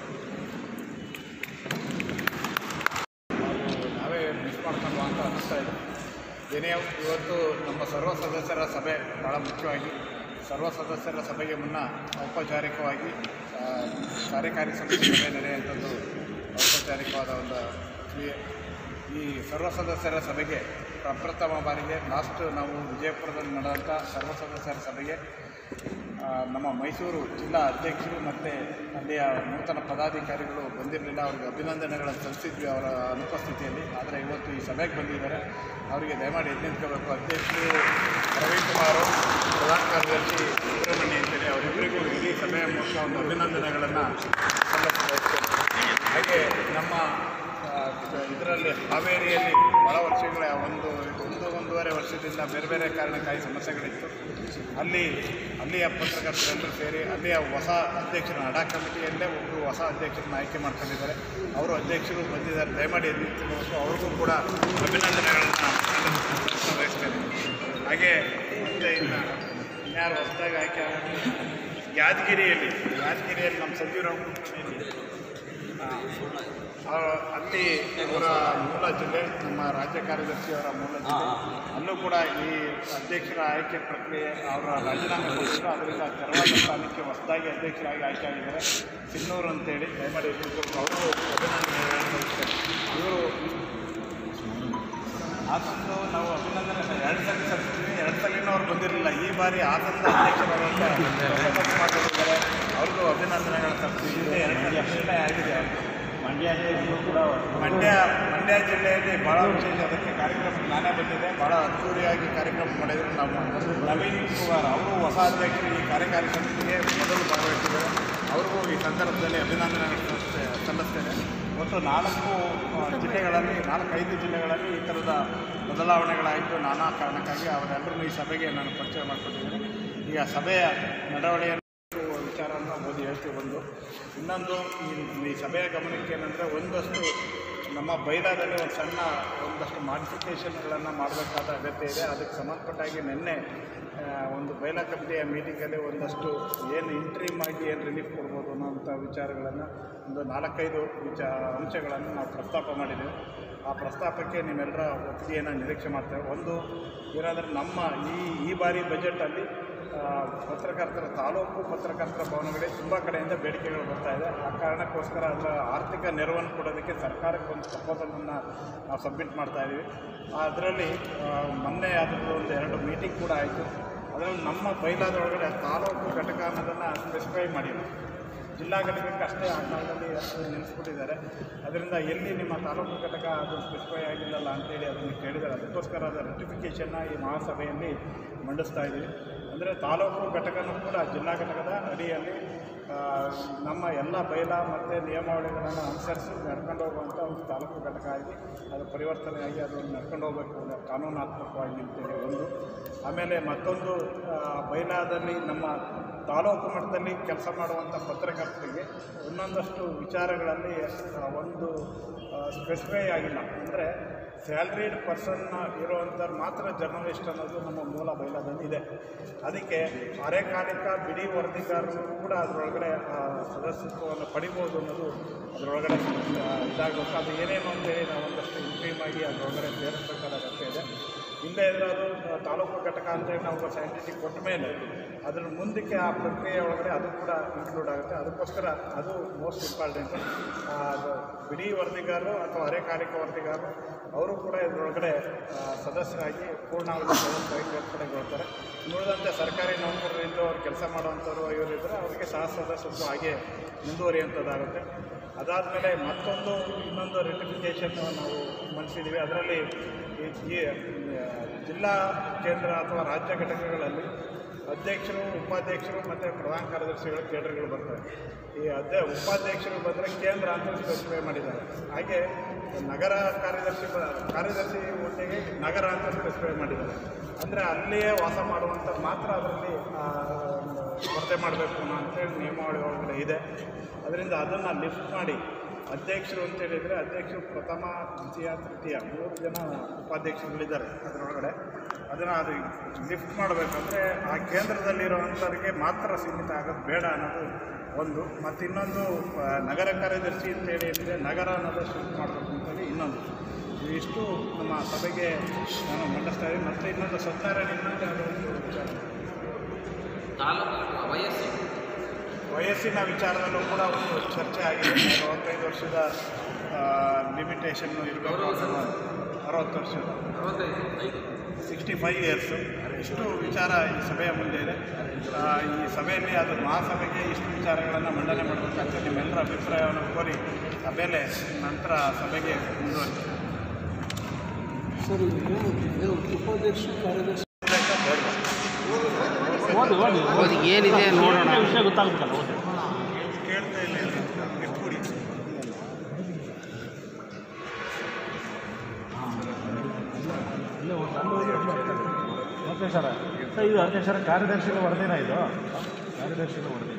[SPEAKER 6] ನಾವೇ ಮಿಸ್ ಮಾಡ್ಕೊಂಡು ಅಂತ ಅನಿಸ್ತಾ ಇದೆ. ಏನೇ ಇವತ್ತು ನಮ್ಮ ಸರ್ವ ಸದಸ್ಯರ ಸಭೆ ಭಾಳ ಮುಖ್ಯವಾಗಿ ಸರ್ವ ಸದಸ್ಯರ ಸಭೆಗೆ ಮುನ್ನ ಔಪಚಾರಿಕವಾಗಿ ಕಾರ್ಯಕಾರಿ ಸಮಿತಿ ಸಭೆ ನಡೆಯುವಂಥದ್ದು ಔಪಚಾರಿಕವಾದ ಒಂದು ಕ್ರಿಯೆ. ಈ ಸರ್ವ ಸದಸ್ಯರ ಸಭೆಗೆ ಪ್ರಪ್ರಥಮ ಬಾರಿಗೆ ಲಾಸ್ಟ್ ನಾವು ವಿಜಯಪುರದಲ್ಲಿ ನಡೆದಂಥ ಸರ್ವ ಸದಸ್ಯರ ಸಭೆಗೆ ನಮ್ಮ ಮೈಸೂರು ಜಿಲ್ಲಾ ಅಧ್ಯಕ್ಷರು ಮತ್ತು ಅಲ್ಲಿಯ ನೂತನ ಪದಾಧಿಕಾರಿಗಳು ಬಂದಿರಲಿಲ್ಲ. ಅವರಿಗೆ ಅಭಿನಂದನೆಗಳನ್ನು ಸಲ್ಲಿಸಿದ್ವಿ ಅವರ ಅನುಪಸ್ಥಿತಿಯಲ್ಲಿ. ಆದರೆ ಇವತ್ತು ಈ ಸಭೆಗೆ ಬಂದಿದ್ದಾರೆ. ಅವರಿಗೆ ದಯಮಾಡಿ ಎದ್ದು ನಿಂತ್ಕೋಬೇಕು. ಅಧ್ಯಕ್ಷರು ಪ್ರವೀಣ್ ಕುಮಾರು, ಪ್ರಧಾನ ಕಾರ್ಯದರ್ಶಿ ಸುಬ್ರಹ್ಮಣ್ಯ ಅಂತೇಳಿ ಅವರಿಬ್ಬರಿಗೂ ಇಡೀ ಸಭೆಯ ಮೂಲಕ ಒಂದು ಅಭಿನಂದನೆಗಳನ್ನು ಸಲ್ಲಿಸಬೇಕು. ಹಾಗೆ ನಮ್ಮ ಇದು ಇದರಲ್ಲಿ ಹಾವೇರಿಯಲ್ಲಿ ಭಾಳ ವರ್ಷಗಳ ಒಂದು ಒಂದು ಒಂದೂವರೆ ವರ್ಷದಿಂದ ಬೇರೆ ಬೇರೆ ಕಾರಣಕ್ಕಾಗಿ ಸಮಸ್ಯೆಗಳಿತ್ತು. ಅಲ್ಲಿ ಅಲ್ಲಿಯ ಪತ್ರಕರ್ತರೆಲ್ಲರೂ ಸೇರಿ ಅಲ್ಲಿಯ ಹೊಸ ಅಧ್ಯಕ್ಷರ ಅಡಾ ಕಮಿಟಿಯಲ್ಲೇ ಒಬ್ಬರು ಹೊಸ ಅಧ್ಯಕ್ಷರನ್ನ ಆಯ್ಕೆ ಮಾಡ್ಕೊಂಡಿದ್ದಾರೆ. ಅವರು ಅಧ್ಯಕ್ಷರು ಬಂದಿದ್ದಾರೆ, ದಯಮಾಡಿ ಎದುರಿಸಬೇಕು. ಅವ್ರಿಗೂ ಕೂಡ ಅಭಿನಂದನೆಗಳನ್ನು ವಹಿಸ್ತೇನೆ. ಹಾಗೆ ಮತ್ತು ಇನ್ನು ಇನ್ಯಾರು ಹೊಸದಾಗಿ ಆಯ್ಕೆ ಯಾದಗಿರಿಯಲ್ಲಿ ಯಾದಗಿರಿಯಲ್ಲಿ ನಮ್ಮ ಸಂಜೀವರಾವ್ ಅಲ್ಲಿ ಅವರ ಮೂಲ ಜಿಲ್ಲೆ, ನಮ್ಮ ರಾಜ್ಯ ಕಾರ್ಯದರ್ಶಿಯವರ ಮೂಲ ಜಿಲ್ಲೆ. ಅಲ್ಲೂ ಕೂಡ ಈ ಅಧ್ಯಕ್ಷರ ಆಯ್ಕೆ ಪ್ರಕ್ರಿಯೆ ಅವರ ರಾಜೀನಾಮೆ ಕೊಟ್ಟಿದ್ರು. ಅದರಿಂದ ತೆರವಾದ ಸ್ಥಾನಕ್ಕೆ ಹೊಸದಾಗಿ ಅಧ್ಯಕ್ಷರಾಗಿ ಆಯ್ಕೆ ಆಗಿದ್ದಾರೆ. ಸಿನ್ನೂರು ಅಂತೇಳಿ, ದಯಮಾಡಿ ಅವರು ಅಭಿನಂದನೆಗಳನ್ನು ಇವರು ಹಾಸನದು ನಾವು ಅಭಿನಂದನೆ ಎರಡು ಸಲ ಸಲ್ಲಿಸ್ತೀವಿ. ಎರಡು ಸಲಿನೂ ಅವ್ರು ಬಂದಿರಲಿಲ್ಲ. ಈ ಬಾರಿ ಹಾಸನದ ಅಧ್ಯಕ್ಷರಾದಂಥ ಮಾಡಿದ್ದಾರೆ. ಅವ್ರಿಗೂ ಅಭಿನಂದನೆಗಳನ್ನು ಸಲ್ಲಿಸ್ತೀವಿ. ಹಿಂದೆ ಎರಡು ಸಲ ಆಗಿದೆ. ಮಂಡ್ಯ ಜಿಲ್ಲೆಯಲ್ಲೂ ಕೂಡ ಮಂಡ್ಯ ಮಂಡ್ಯ ಜಿಲ್ಲೆಯಲ್ಲಿ ಭಾಳ ವಿಶೇಷ. ಅದಕ್ಕೆ ಕಾರ್ಯಕ್ರಮ ನಾನೇ ಬಂದಿದ್ದೆ. ಭಾಳ ಅದ್ದೂರಿಯಾಗಿ ಕಾರ್ಯಕ್ರಮ ಮಾಡಿದರು. ನಮ್ಮ ನವೀನ್ ಕುಮಾರ್ ಅವರು ಹೊಸ ಅಧ್ಯಕ್ಷರು ಈ ಕಾರ್ಯಕಾರಿ ಸಮಿತಿಗೆ ಮೊದಲು ಭಾಗವಹಿಸಿದ್ದಾರೆ. ಅವ್ರಿಗೂ ಈ ಸಂದರ್ಭದಲ್ಲಿ ಅಭಿನಂದನೆಗಳನ್ನು ಸಲ್ಲಿಸ್ತೇನೆ. ಮತ್ತು ನಾಲ್ಕು ಜಿಲ್ಲೆಗಳಲ್ಲಿ ನಾಲ್ಕೈದು ಜಿಲ್ಲೆಗಳಲ್ಲಿ ಈ ಥರದ ಬದಲಾವಣೆಗಳಾಯಿತು ನಾನಾ ಕಾರಣಕ್ಕಾಗಿ. ಅವರೆಲ್ಲರೂ ಈ ಸಭೆಗೆ ನಾನು ಪರಿಚಯ ಮಾಡಿಕೊಟ್ಟಿದ್ದೇನೆ. ಈಗ ಸಭೆಯ ನಡವಳಿಕೆಯನ್ನು ವಿಚಾರವನ್ನು ಓದಿ ಹೇಳ್ತೀವಿ. ಒಂದು ಇನ್ನೊಂದು ಈ ಈ ಸಭೆಯ ಗಮನಕ್ಕೆ ಏನಂದರೆ, ಒಂದಷ್ಟು ನಮ್ಮ ಬೈಲಾದಲ್ಲಿ ಒಂದು ಸಣ್ಣ ಒಂದಷ್ಟು ಮಾಡಿಫಿಕೇಷನ್ಗಳನ್ನು ಮಾಡಬೇಕಾದ ಅಗತ್ಯ ಇದೆ. ಅದಕ್ಕೆ ಸಂಬಂಧಪಟ್ಟಾಗಿ ನಿನ್ನೆ ಒಂದು ಬೈಲಾ ಕಮಿಟಿಯ ಮೀಟಿಂಗಲ್ಲಿ ಒಂದಷ್ಟು ಏನು ಇಂಟ್ರೀಮ್ ಆಗಿ ಏನು ರಿಲೀಫ್ ಕೊಡ್ಬೋದು ಅನ್ನೋಂಥ ವಿಚಾರಗಳನ್ನು ಒಂದು ನಾಲ್ಕೈದು ವಿಚಾರ ಅಂಶಗಳನ್ನು ನಾವು ಪ್ರಸ್ತಾಪ ಮಾಡಿದ್ದೇವೆ. ಆ ಪ್ರಸ್ತಾಪಕ್ಕೆ ನಿಮ್ಮೆಲ್ಲರ ಒಪ್ಪಿಗೆಯನ್ನು ನಿರೀಕ್ಷೆ ಮಾಡ್ತೇವೆ. ಒಂದು ಏನಾದರೂ ನಮ್ಮ ಈ ಈ ಬಾರಿ ಬಜೆಟಲ್ಲಿ ಪತ್ರಕರ್ತರ ತಾಲೂಕು ಪತ್ರಕರ್ತರ ಭವನಗಳಿಗೆ ತುಂಬ ಕಡೆಯಿಂದ ಬೇಡಿಕೆಗಳು ಬರ್ತಾ ಇದೆ. ಆ ಕಾರಣಕ್ಕೋಸ್ಕರ ಅದರ ಆರ್ಥಿಕ ನೆರವನ್ನು ಕೊಡೋದಕ್ಕೆ ಸರ್ಕಾರಕ್ಕೆ ಒಂದು ಪ್ರಪೋಸಲನ್ನು ನಾವು ಸಬ್ಮಿಟ್ ಮಾಡ್ತಾಯಿದ್ದೀವಿ. ಅದರಲ್ಲಿ ಮೊನ್ನೆ ಅದರದ್ದು ಒಂದು ಎರಡು ಮೀಟಿಂಗ್ ಕೂಡ ಆಯಿತು. ಅದರಲ್ಲಿ ನಮ್ಮ ಬೈಲಾದೊಳಗಡೆ ತಾಲೂಕು ಘಟಕ ಅನ್ನೋದನ್ನು ಸ್ಪೆಸಿಫೈ ಮಾಡಿಲ್ಲ. ಜಿಲ್ಲಾ ಘಟಕಕ್ಕೆ ಅಷ್ಟೇ ಆ ಕಾಲದಲ್ಲಿ ನಿಲ್ಲಿಸ್ಬಿಟ್ಟಿದ್ದಾರೆ. ಅದರಿಂದ ಎಲ್ಲಿ ನಿಮ್ಮ ತಾಲೂಕು ಘಟಕ ಅದು ಸ್ಪೆಸಿಫೈ ಆಗಿಲ್ಲಲ್ಲ ಅಂತೇಳಿ ಅದನ್ನು ಕೇಳಿದ್ದಾರೆ. ಅದಕ್ಕೋಸ್ಕರ ಅದರ ರೆಟಿಫಿಕೇಷನ್ನ ಈ ಮಹಾಸಭೆಯಲ್ಲಿ ಮಂಡಿಸ್ತಾ ಇದ್ದೀವಿ. ಅಂದರೆ ತಾಲೂಕು ಘಟಕನೂ ಕೂಡ ಜಿಲ್ಲಾ ಘಟಕದ ಅಡಿಯಲ್ಲಿ ನಮ್ಮ ಎಲ್ಲ ಬೈಲಾ ಮತ್ತು ನಿಯಮಾವಳಿಗಳನ್ನು ಅನುಸರಿಸಿ ನಡ್ಕೊಂಡು ಹೋಗುವಂಥ ಒಂದು ತಾಲೂಕು ಘಟಕ ಆಗಿ ಅದು ಪರಿವರ್ತನೆಯಾಗಿ ಅದು ನಡ್ಕೊಂಡು ಹೋಗಬೇಕು ಕಾನೂನಾತ್ಮಕವಾಗಿ ಅಂತೇಳಿ ಒಂದು. ಆಮೇಲೆ ಮತ್ತೊಂದು, ಬೈಲಾದಲ್ಲಿ ನಮ್ಮ ತಾಲೂಕು ಮಟ್ಟದಲ್ಲಿ ಕೆಲಸ ಮಾಡುವಂಥ ಪತ್ರಕರ್ತರಿಗೆ ಒಂದೊಂದಷ್ಟು ವಿಚಾರಗಳಲ್ಲಿ ಒಂದು ಸ್ಪೆಸಿಫೈ ಆಗಿಲ್ಲ. ಅಂದರೆ ಸ್ಯಾಲ್ರಿಡ್ ಪರ್ಸನ್ ಇರುವಂಥವ್ರು ಮಾತ್ರ ಜರ್ನಲಿಸ್ಟ್ ಅನ್ನೋದು ನಮ್ಮ ಮೂಲ ಬೈಲಾದಲ್ಲಿ ಇದೆ. ಅದಕ್ಕೆ ಅರೆಕಾಲಿಕ ಬಿಡಿ ವರದಿಗಾರರು ಕೂಡ ಅದರೊಳಗಡೆ ಸದಸ್ಯತ್ವವನ್ನು ಪಡಿಬೋದು ಅನ್ನೋದು ಅದರೊಳಗಡೆ ಇದಾಗಬೇಕು. ಅದು ಏನೇನು ಅಂತೇಳಿ ನಾವು ಒಂದಷ್ಟು ಇಂಟ್ರೀಮ್ ಆಗಿ ಅದರೊಳಗಡೆ ಸೇರಿಸಬೇಕಾದ ಅಗತ್ಯ ಇದೆ. ಹಿಂದೆ ಇದ್ರೆ ಅದು ತಾಲೂಕು ಘಟಕ ಅಂತೇಳಿ ನಾವು ಸೈಂಟಿಫಿಕ್ ಕೊಟ್ಟ ಮೇಲೆ ಅದ್ರ ಮುಂದಕ್ಕೆ ಆ ಪ್ರಕ್ರಿಯೆ ಒಳಗಡೆ ಅದು ಕೂಡ ಇನ್ಕ್ಲೂಡ್ ಆಗುತ್ತೆ. ಅದಕ್ಕೋಸ್ಕರ ಅದು ಮೋಸ್ಟ್ ಇಂಪಾರ್ಟೆಂಟು. ಅದು ಬಿಡಿ ವರದಿಗಾರರು ಅಥವಾ ಅರೆಕಾಲಿಕ ವರದಿಗಾರರು ಅವರು ಕೂಡ ಇದರೊಳಗಡೆ ಸದಸ್ಯರಾಗಿ ಪೂರ್ಣಾವಧಿ ಸದಸ್ಯರಾಗಿ ಸೇರ್ಪಡೆಗೊಳ್ತಾರೆ. ಉಳಿದಂತೆ ಸರ್ಕಾರಿ ನೌಕರರಿಂದ ಅವ್ರು ಕೆಲಸ ಮಾಡುವಂಥವ್ರು ಇವರಿದ್ದರೆ ಅವರಿಗೆ ಸಹ ಸದಸ್ಯತ್ವ ಹಾಗೆ ಮುಂದುವರಿಯುವಂಥದ್ದಾಗುತ್ತೆ. ಅದಾದಮೇಲೆ ಮತ್ತೊಂದು ಇನ್ನೊಂದು ರೆಟಿಫಿಕೇಷನ್ ನಾವು ಮಂಡಿಸಿದ್ದೀವಿ. ಅದರಲ್ಲಿ ಈ ಜಿಲ್ಲಾ ಕೇಂದ್ರ ಅಥವಾ ರಾಜ್ಯ ಘಟಕಗಳಲ್ಲಿ ಅಧ್ಯಕ್ಷರು, ಉಪಾಧ್ಯಕ್ಷರು ಮತ್ತು ಪ್ರಧಾನ ಕಾರ್ಯದರ್ಶಿಗಳು ಕೇಂದ್ರಗಳು ಬರ್ತವೆ. ಈ ಅಧ್ಯ ಉಪಾಧ್ಯಕ್ಷರು ಬಂದರೆ ಕೇಂದ್ರ ಅಂತ ಸ್ಪೆಸಿಫೈ ಮಾಡಿದ್ದಾರೆ. ಹಾಗೆ ನಗರ ಕಾರ್ಯದರ್ಶಿ ಕಾರ್ಯದರ್ಶಿ ಹುದ್ದೆಗೆ ನಗರ ಅಂತ ಸ್ಪೆಸಿಫೈ ಮಾಡಿದ್ದಾರೆ. ಅಂದರೆ ಅಲ್ಲಿಯೇ ವಾಸ ಮಾಡುವಂಥ ಮಾತ್ರ ಅದರಲ್ಲಿ ಸ್ಪರ್ಧೆ ಮಾಡಬೇಕು ಅನ್ನೋ ಅಂತೇಳಿ ನಿಯಮಾವಳಿ ಒಳಗಡೆ ಇದೆ. ಅದರಿಂದ ಅದನ್ನು ಲಿಫ್ಟ್ ಮಾಡಿ ಅಧ್ಯಕ್ಷರು ಅಂತೇಳಿದರೆ ಅಧ್ಯಕ್ಷರು ಪ್ರಥಮ, ದ್ವಿತೀಯ, ತೃತೀಯ ಮೂರು ಜನ ಉಪಾಧ್ಯಕ್ಷರುಗಳಿದ್ದಾರೆ ಅದರೊಳಗಡೆ. ಅದನ್ನು ಅದು ಲಿಫ್ಟ್ ಮಾಡಬೇಕಂದ್ರೆ ಆ ಕೇಂದ್ರದಲ್ಲಿರುವಂಥವ್ರಿಗೆ ಮಾತ್ರ ಸೀಮಿತ ಆಗೋದು ಬೇಡ ಅನ್ನೋದು ಒಂದು. ಮತ್ತು ಇನ್ನೊಂದು ನಗರ ಕಾರ್ಯದರ್ಶಿ ಅಂತೇಳಿ ಇದ್ದರೆ ನಗರ ಅನ್ನೋದು ಶಿಫ್ಟ್ ಮಾಡಬೇಕು ಅಂತೇಳಿ ಇನ್ನೊಂದು. ಇವಿಷ್ಟು ನಮ್ಮ ಸಭೆಗೆ ನಾನು ಮಂಡಿಸ್ತಾ ಇದ್ದೀನಿ. ಮತ್ತು ಇನ್ನೊಂದು ಸತ್ಯನಾರಾಯಣ ಇನ್ನೊಂದು ಯಾವುದೋ ವಿಚಾರ
[SPEAKER 7] ವಯಸ್ಸು
[SPEAKER 6] ವಯಸ್ಸಿನ ವಿಚಾರದಲ್ಲೂ ಕೂಡ ಒಂದು ಚರ್ಚೆ ಆಗಿದೆ. ಅರವತ್ತೈದು ವರ್ಷದ ಲಿಮಿಟೇಷನ್ನು ಇರಬೇಕು, ಅರವತ್ತು ವರ್ಷದ ಸಿಕ್ಸ್ಟಿ ಫೈವ್ ಇಯರ್ಸು. ಇಷ್ಟು ವಿಚಾರ ಈ ಸಭೆಯ ಮುಂದೆ ಇದೆ. ಈ ಸಭೆಯಲ್ಲಿ ಅದು ಮಹಾಸಭೆಗೆ ಇಷ್ಟು ವಿಚಾರಗಳನ್ನು ಮಂಡನೆ ಮಾಡಬೇಕಾಗ್ತದೆ. ನಿಮ್ಮೆಲ್ಲರ ಅಭಿಪ್ರಾಯವನ್ನು ಕೋರಿ ಆಮೇಲೆ ನಂತರ ಸಭೆಗೆ ಮುಂದುವರಿತೀವಿ.
[SPEAKER 3] ಸರಿ, ಉಪಾಧ್ಯಕ್ಷ ಕಾರ್ಯದರ್ಶಿ
[SPEAKER 7] ಏನಿದೆ ನೋಡೋಣ.
[SPEAKER 6] ಕೇಳ್ತಾ ಇಲ್ಲ ಕೂಡಿ
[SPEAKER 8] ಅಧ್ಯಕ್ಷರ ಸರ್ ಇದು ಅಧ್ಯಕ್ಷರ ಕಾರ್ಯದರ್ಶಿಗಳ ವರದಿನ ಇದು ಕಾರ್ಯದರ್ಶಿಗಳ ವರದಿನ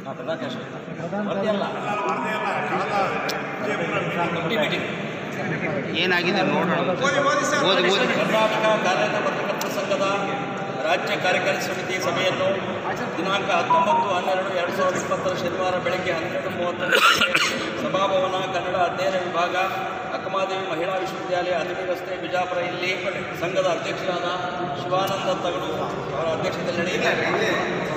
[SPEAKER 7] ಏನಾಗಿದೆ ನೋಡೋಣ. ಓದಿ ಓದಿ
[SPEAKER 9] ಕರ್ನಾಟಕ ಕಾರ್ಯರತ ಪತ್ರಕರ್ತರ ಸಂಘದ ರಾಜ್ಯ ಕಾರ್ಯಕಾರಿ ಸಮಿತಿ ಸಭೆಯನ್ನು ದಿನಾಂಕ ಹತ್ತೊಂಬತ್ತು ಹನ್ನೆರಡು ಎರಡು ಸಾವಿರದ ಇಪ್ಪತ್ತರ ಶನಿವಾರ ಬೆಳಗ್ಗೆ ಹನ್ನೆರಡು ಮೂವತ್ತೊಂದು ಸಭಾಭವನ ಕನ್ನಡ ಅಧ್ಯಯನ ವಿಭಾಗ ಅಕ್ಕಮಹಾದೇವಿ ಮಹಿಳಾ ವಿಶ್ವವಿದ್ಯಾಲಯ ಅಥಣಿ ರಸ್ತೆ ಬಿಜಾಪುರ ಇಲ್ಲಿ ಸಂಘದ ಅಧ್ಯಕ್ಷರಾದ ಶಿವಾನಂದ ತಗಡು ಅವರ ಅಧ್ಯಕ್ಷತೆಯಲ್ಲಿ ನಡೆಯಿತು.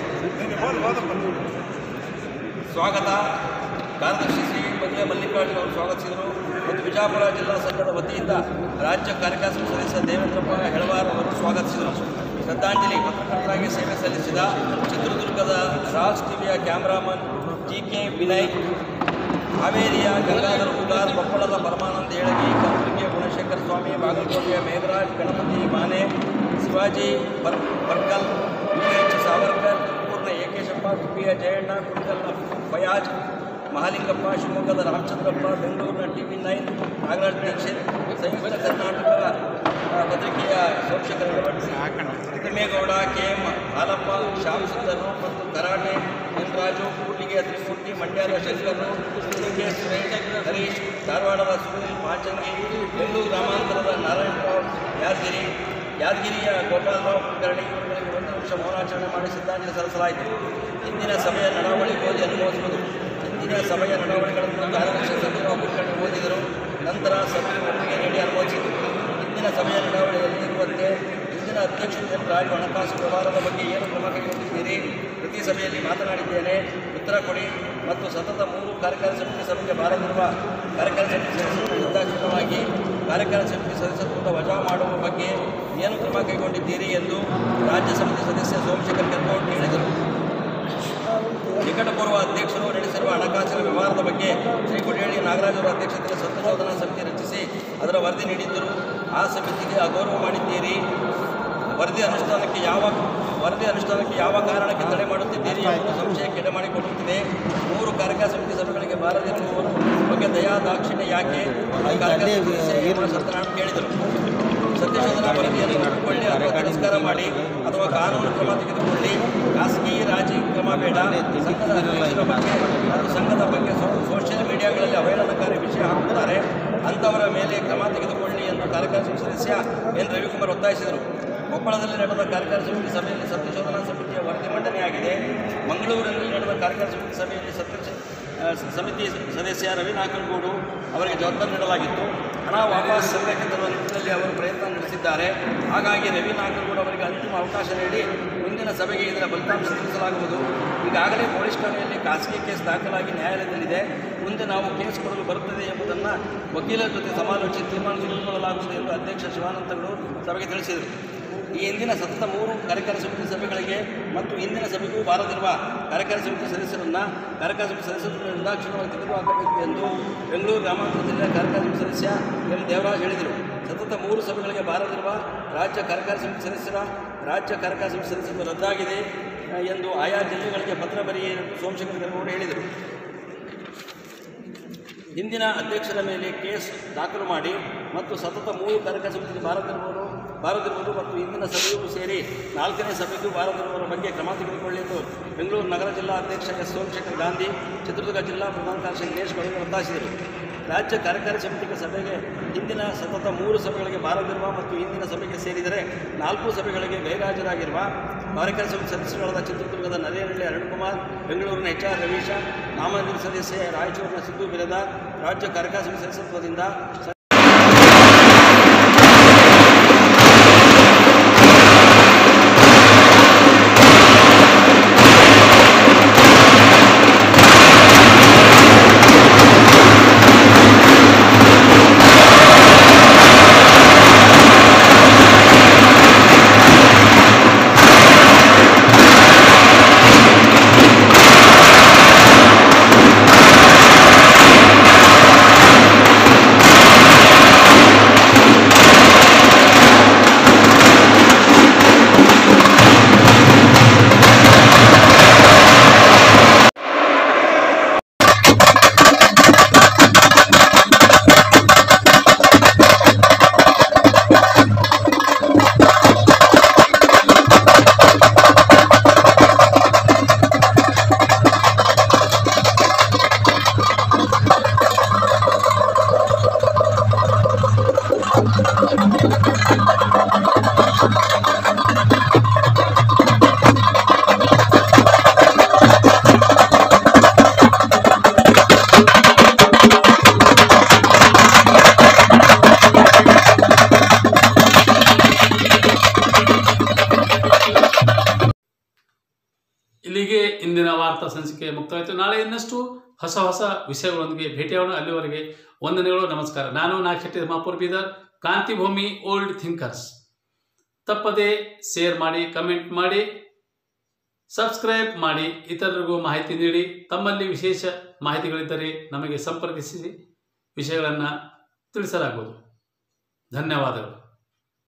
[SPEAKER 9] ಸ್ವಾಗತ ಕಾರ್ಯದರ್ಶಿ ಶ್ರೀ ಮದುವೆ ಮಲ್ಲಿಕಾರ್ಜುನ ಅವರು ಸ್ವಾಗತಿಸಿದರು ಮತ್ತು ಬಿಜಾಪುರ ಜಿಲ್ಲಾ ಸಂಘದ ವತಿಯಿಂದ ರಾಜ್ಯ ಕಾರ್ಯಕಾರಿ ಸದಸ್ಯ ದೇವೇಂದ್ರಪ್ಪ ಹೆಳವಾರ್ ಅವರು ಸ್ವಾಗತಿಸಿದರು. ಶ್ರದ್ಧಾಂಜಲಿ ಪತ್ರಕರ್ತರಾಗಿ ಸೇವೆ ಸಲ್ಲಿಸಿದ ಚಿತ್ರದುರ್ಗದ ರಾಜ್ ಟಿವಿಯ ಕ್ಯಾಮ್ರಾಮನ್ ಜಿ ಕೆ ವಿನಯ್, ಹಾವೇರಿಯ ಗಂಗಾಧರ ಉಗಾರ್, ಕೊಪ್ಪಳದ ಪರಮಾನಂದ ಏಳಗಿ, ಕಲಬುರಗಿಯ ಗುಣಶೇಖರ ಸ್ವಾಮಿ, ಬಾಗಲಕೋಟೆಯ ಮೇಘರಾಜ್, ಗಣಪತಿ ಮಾನೆ, ಶಿವಾಜಿ ಬರ್ ಬರ್ಕಲ್, ವಿ ಎಚ್ ಸಾವರ್ಕರ್, ತುಮಕೂರಿನ ಏಕೇಶಪ್ಪ, ಗುಬ್ಬಿಯ ಜಯಣ್ಣ, ಕುಣಿಗಲ್ನ ಫಯಾಜ್, ಮಹಾಲಿಂಗಪ್ಪ, ಶಿವಮೊಗ್ಗದ ರಾಮಚಂದ್ರಪ್ಪ, ಬೆಂಗಳೂರಿನ T V nine Nagaraj Dixit, Samyukta Karnataka ಪತ್ರಿಕೆಯ ಸೋಮಶೇಖರ ತಿಮ್ಮೇಗೌಡ, ಕೆ ಎಂ ಹಾಲಪ್ಪ, ಶ್ಯಾಮ್ ಸುಂದರ್ ಮತ್ತು ಕರಾಟೆ ಎನ್ ರಾಜು, ಕೂಟಿಗೆ ತ್ರಿಮೂರ್ತಿ, ಮಂಡ್ಯದ ಶಂಕರ್, ಕೆ ಸುರೇಶ್, ಹರೀಶ್, ಧಾರವಾಡದ ಸುನೀಲ್ ಮಾಚಂಗಿ, ಬೆಂಗಳೂರು ಗ್ರಾಮಾಂತರದ ನಾರಾಯಣರಾವ್, ಯಾದಗಿರಿ ಯಾದಗಿರಿಯ ಗೋಪಾಲರಾವ್ ಕುಲಕರ್ಣಿ ಇವರುಗಳಿಗೆ ಒಂದು ನಿಮಿಷ ಮೌನಾಚರಣೆ ಮಾಡಿ ಶ್ರದ್ಧಾಂಜಲಿ ಸಲ್ಲಿಸಲಾಯಿತು. ಇಂದಿನ ಸಭೆಯ ನಡಾವಳಿ ಓದಿ ಅನುಭವಿಸುವುದು. ಇಂದಿನ ಸಭೆಯ ನಡಾವಳಿಗಳನ್ನು ಕಾರ್ಯದರ್ಶಿ ಸಂಜೀವ ಕುಲಕರ್ಣಿ ಓದಿದರು. ನಂತರ ಸಭೆಯ ಒಪ್ಪಿಗೆ ನೀಡಿ ಅನುಭವಿಸಿದರು. ಇಂದಿನ ಸಭೆಯ ನಡಾವಳಿಯಲ್ಲಿ ಇರುವಂತೆ ಇಂದಿನ ಅಧ್ಯಕ್ಷತೆಯನ್ನಾಗಿ ಹಣಕಾಸು ವ್ಯವಹಾರದ ಬಗ್ಗೆ ಏನು ಕ್ರಮ ಕೈಗೊಂಡಿದ್ದೀರಿ, ಪ್ರತಿ ಸಭೆಯಲ್ಲಿ ಮಾತನಾಡಿದ್ದೇನೆ, ಉತ್ತರ ಕೊಡಿ ಮತ್ತು ಸತತ ಮೂರು ಕಾರ್ಯಕಾರಿ ಸಮಿತಿ ಸಭೆಗೆ ಬಾರದಿರುವ ಕಾರ್ಯಕಾರಿ ಸಮಿತಿ ಸದಸ್ಯರು ನಿರ್ದಾಕ್ಷಿಣ್ಯವಾಗಿ ಕಾರ್ಯಕಾರಿ ಸಮಿತಿ ಸದಸ್ಯತ್ವದ ವಜಾ ಮಾಡುವ ಬಗ್ಗೆ ಏನು ಕ್ರಮ ಕೈಗೊಂಡಿದ್ದೀರಿ ಎಂದು ರಾಜ್ಯ ಸಮಿತಿ ಸದಸ್ಯ ಸೋಮಶೇಖರ್ ಕೆಂಪೋಟ್ ಹೇಳಿದರು. ನಿಕಟಪೂರ್ವ ಅಧ್ಯಕ್ಷರು ನಡೆಸಿರುವ ಹಣಕಾಸಿನ ವ್ಯವಹಾರದ ಬಗ್ಗೆ ಶ್ರೀ ಗುಡಿಹಳ್ಳಿ ನಾಗರಾಜ್ ಅವರ ಅಧ್ಯಕ್ಷತೆಯಲ್ಲಿ ಸತ್ಯಶೋಧನಾ ಸಮಿತಿ ರಚಿಸಿ ಅದರ ವರದಿ ನೀಡಿದ್ದರು. ಆ ಸಮಿತಿಗೆ ಅಗೌರವ ಮಾಡಿದ್ದೀರಿ. ವರದಿ ಅನುಷ್ಠಾನಕ್ಕೆ ಯಾವ ವರದಿ ಅನುಷ್ಠಾನಕ್ಕೆ ಯಾವ ಕಾರಣಕ್ಕೆ ತಡೆ ಮಾಡುತ್ತಿದ್ದೀರಿ ಎಂಬುದು ಸಂಶಯಕ್ಕೆ ಎಡೆ ಮಾಡಿಕೊಡುತ್ತಿದೆ. ಮೂರು ಕಾರ್ಯಕಾರಿ ಸಮಿತಿ ಸಭೆಗಳಿಗೆ ಬಾರದಿರುವವರ ಬಗ್ಗೆ ದಯಾ ದಾಕ್ಷಿಣ್ಯ ಯಾಕೆ ಸತ್ಯನಾರಾಯಣ ಕೇಳಿದರು. ಸತ್ಯಶೋಧನಾ ವರದಿಯನ್ನು ಒಪ್ಪಿಕೊಳ್ಳಿ ಅಥವಾ ತಿರಸ್ಕಾರ ಮಾಡಿ ಅಥವಾ ಕಾನೂನು ಕ್ರಮ ತೆಗೆದುಕೊಳ್ಳಿ. ಖಾಸಗಿ ರಾಜಿ ಕ್ರಮ ಬೇಡ. ಸಂಘದ ಅಧ್ಯಕ್ಷರ ಬಗ್ಗೆ ಮತ್ತು ಸಂಘದ ಬಗ್ಗೆ ಸೋಷಿಯಲ್ ಮೀಡಿಯಾಗಳಲ್ಲಿ ಅವಹೇಳನಕಾರಿ ವಿಷಯ ಹಾಕುತ್ತಾರೆ, ಅಂಥವರ ಮೇಲೆ ಕ್ರಮ ತೆಗೆದುಕೊಳ್ಳಿ ಎಂದು ಕಾರ್ಯಕಾರಿ ಸಮಿತಿ ಸದಸ್ಯ ಎನ್ ರವಿಕುಮಾರ್ ಒತ್ತಾಯಿಸಿದರು. ಕೊಪ್ಪಳದಲ್ಲಿ ನಡೆದ ಕಾರ್ಯಕಾರಿ ಸಮಿತಿ ಸಭೆಯಲ್ಲಿ ಸತ್ಯಶೋಧನಾ ಸಮಿತಿಯ ವರದಿ ಮಂಡನೆಯಾಗಿದೆ. ಮಂಗಳೂರಿನಲ್ಲಿ ನಡೆದ ಕಾರ್ಯಕಾರಿ ಸಮಿತಿ ಸಭೆಯಲ್ಲಿ ಸತ್ಯ ಸಮಿತಿ ಸದಸ್ಯ ರವಿ ನಾಕಲ್ಗೂಡು ಅವರಿಗೆ ಜವಾಬ್ದಾರಿ ನೀಡಲಾಗಿತ್ತು. ಹಣ ವಾಪಸ್ ಸಂಘಕ್ಕೆ ತರುವ ನಿಟ್ಟಿನಲ್ಲಿ ಅವರು ಪ್ರಯತ್ನ ನಡೆಸಿದ್ದಾರೆ. ಹಾಗಾಗಿ ರವಿ ನಾಕಲ್ಗೂಡು ಅವರಿಗೆ ಅಂತಿಮ ಅವಕಾಶ ನೀಡಿ ಮುಂದಿನ ಸಭೆಗೆ ಇದರ ಫಲಿತಾಂಶ ತಿಳಿಸಲಾಗುವುದು. ಈಗಾಗಲೇ ಪೊಲೀಸ್ ಠಾಣೆಯಲ್ಲಿ ಖಾಸಗಿ ಕೇಸ್ ದಾಖಲಾಗಿ ನ್ಯಾಯಾಲಯದಲ್ಲಿದೆ. ಮುಂದೆ ನಾವು ಕೇಸ್ ಕೊಡಲು ಬರುತ್ತದೆ ಎಂಬುದನ್ನು ವಕೀಲರ ಜೊತೆ ಸಮಾಲೋಚಿಸಿ ತೀರ್ಮಾನ ತೆಗೆದುಕೊಳ್ಳಲಾಗುತ್ತದೆ ಎಂದು ಅಧ್ಯಕ್ಷ ಶಿವಾನಂದಗಳು ಸಭೆಗೆ ತಿಳಿಸಿದರು. ಈ ಹಿಂದಿನ ಸತತ ಮೂರು ಕಾರ್ಯಕಾರಿ ಸಮಿತಿ ಸಭೆಗಳಿಗೆ ಮತ್ತು ಇಂದಿನ ಸಭೆಗೂ ಬಾರದಿರುವ ಕಾರ್ಯಕಾರಿ ಸಮಿತಿ ಸದಸ್ಯರನ್ನು ಕಾರ್ಯಕಾರಿ ಸಮಿತಿ ಸದಸ್ಯರು ನಿರ್ದಾಕ್ಷಿಣ್ಯವಾಗಿ ತೆಗೆದುಹಾಕಬೇಕು ಎಂದು ಬೆಂಗಳೂರು ಗ್ರಾಮಾಂತರ ಜಿಲ್ಲೆಯ ಕಾರ್ಯಕಾರಿ ಸಮಿತಿ ಸದಸ್ಯ ಎಂ ದೇವರಾಜ್ ಹೇಳಿದರು. ಸತತ ಮೂರು ಸಭೆಗಳಿಗೆ ಬಾರದಿರುವ ರಾಜ್ಯ ಕಾರ್ಯಕಾರಿ ಸಮಿತಿ ಸದಸ್ಯರ ರಾಜ್ಯ ಕಾರ್ಯಕಾರಿ ಸಮಿತಿ ಸದಸ್ಯರು ರದ್ದಾಗಿದೆ ಎಂದು ಆಯಾ ಜಿಲ್ಲೆಗಳಿಗೆ ಪತ್ರ ಬರೆಯಿರಿ ಎಂದು ಸೋಮಶೇಖರ ಗೌಡ ಹೇಳಿದರು. ಹಿಂದಿನ ಅಧ್ಯಕ್ಷರ ಮೇಲೆ ಕೇಸ್ ದಾಖಲು ಮಾಡಿ ಮತ್ತು ಸತತ ಮೂರು ಕಾರ್ಯಕಾರಿ ಸಮಿತಿಗೆ ಬಾರದಿರುವವರು ಬಾರದಿರುವುದು ಮತ್ತು ಇಂದಿನ ಸಭೆಯೂ ಸೇರಿ ನಾಲ್ಕನೇ ಸಭೆಗೂ ಬಾರದಿರುವವರ ಬಗ್ಗೆ ಕ್ರಮ ತೆಗೆದುಕೊಳ್ಳಿ ಎಂದು ಬೆಂಗಳೂರು ನಗರ ಜಿಲ್ಲಾ ಅಧ್ಯಕ್ಷ ಎಸ್ ಸೋಮಶೇಖರ್ ಗಾಂಧಿ, ಚಿತ್ರದುರ್ಗ ಜಿಲ್ಲಾ ಪ್ರಧಾನ ಕಾರ್ಯದರ್ಶಿ ದಿನೇಶ್ ಗೌಡ ಒತ್ತಾಯಿಸಿದರು. ರಾಜ್ಯ ಕಾರ್ಯಕಾರಿ ಸಮಿತಿಗೆ ಸಭೆಗೆ ಹಿಂದಿನ ಸತತ ಮೂರು ಸಭೆಗಳಿಗೆ ಬಾರದಿರುವ ಮತ್ತು ಇಂದಿನ ಸಭೆಗೆ ಸೇರಿದರೆ ನಾಲ್ಕು ಸಭೆಗಳಿಗೆ ಗೈರಾಜರಾಗಿರುವ ಕಾರ್ಯಕಾರಿ ಸಮಿತಿ ಸದಸ್ಯರಾದ ಚಿತ್ರದುರ್ಗದ ನರೇನಹಳ್ಳಿ ಅರುಣ್ಕುಮಾರ್, ಬೆಂಗಳೂರಿನ ಎಚ್ ಆರ್ ರವೀಶ, ನಾಮನಿರ್ದೇಶಿತ ಸದಸ್ಯ ರಾಯಚೂರಿನ ಸಿದ್ದು ಬಿರದಾರ್ ರಾಜ್ಯ ಕಾರ್ಯಕಾರಿ ಸಮಿತಿ ಸದಸ್ಯತ್ವದಿಂದ
[SPEAKER 1] ಇಲ್ಲಿಗೆ ಇಂದಿನ ವಾರ್ತಾ ಸಂಚಿಕೆ ಮುಕ್ತವಾಯಿತು. ನಾಳೆ ಇನ್ನಷ್ಟು ಹೊಸ ಹೊಸ ವಿಷಯಗಳೊಂದಿಗೆ ಭೇಟಿಯಾಗೋಣ. ಅಲ್ಲಿವರೆಗೆ ವಂದನೆಗಳು, ನಮಸ್ಕಾರ. ನಾನು ನಾಗಶೆಟ್ಟಿ ಧರ್ಮಾಪುರ್ ಬೀದರ್, ಕ್ರಾಂತಿಭೂಮಿ ಓಲ್ಡ್ ಥಿಂಕರ್ಸ್. ತಪ್ಪದೆ ಶೇರ್ ಮಾಡಿ, ಕಮೆಂಟ್ ಮಾಡಿ, ಸಬ್ಸ್ಕ್ರೈಬ್ ಮಾಡಿ, ಇತರರಿಗೂ ಮಾಹಿತಿ ನೀಡಿ. ತಮ್ಮಲ್ಲಿ ವಿಶೇಷ ಮಾಹಿತಿಗಳಿದ್ದರೆ ನಮಗೆ ಸಂಪರ್ಕಿಸಿ ವಿಷಯಗಳನ್ನು ತಿಳಿಸಲಾಗುವುದು. ಧನ್ಯವಾದಗಳು.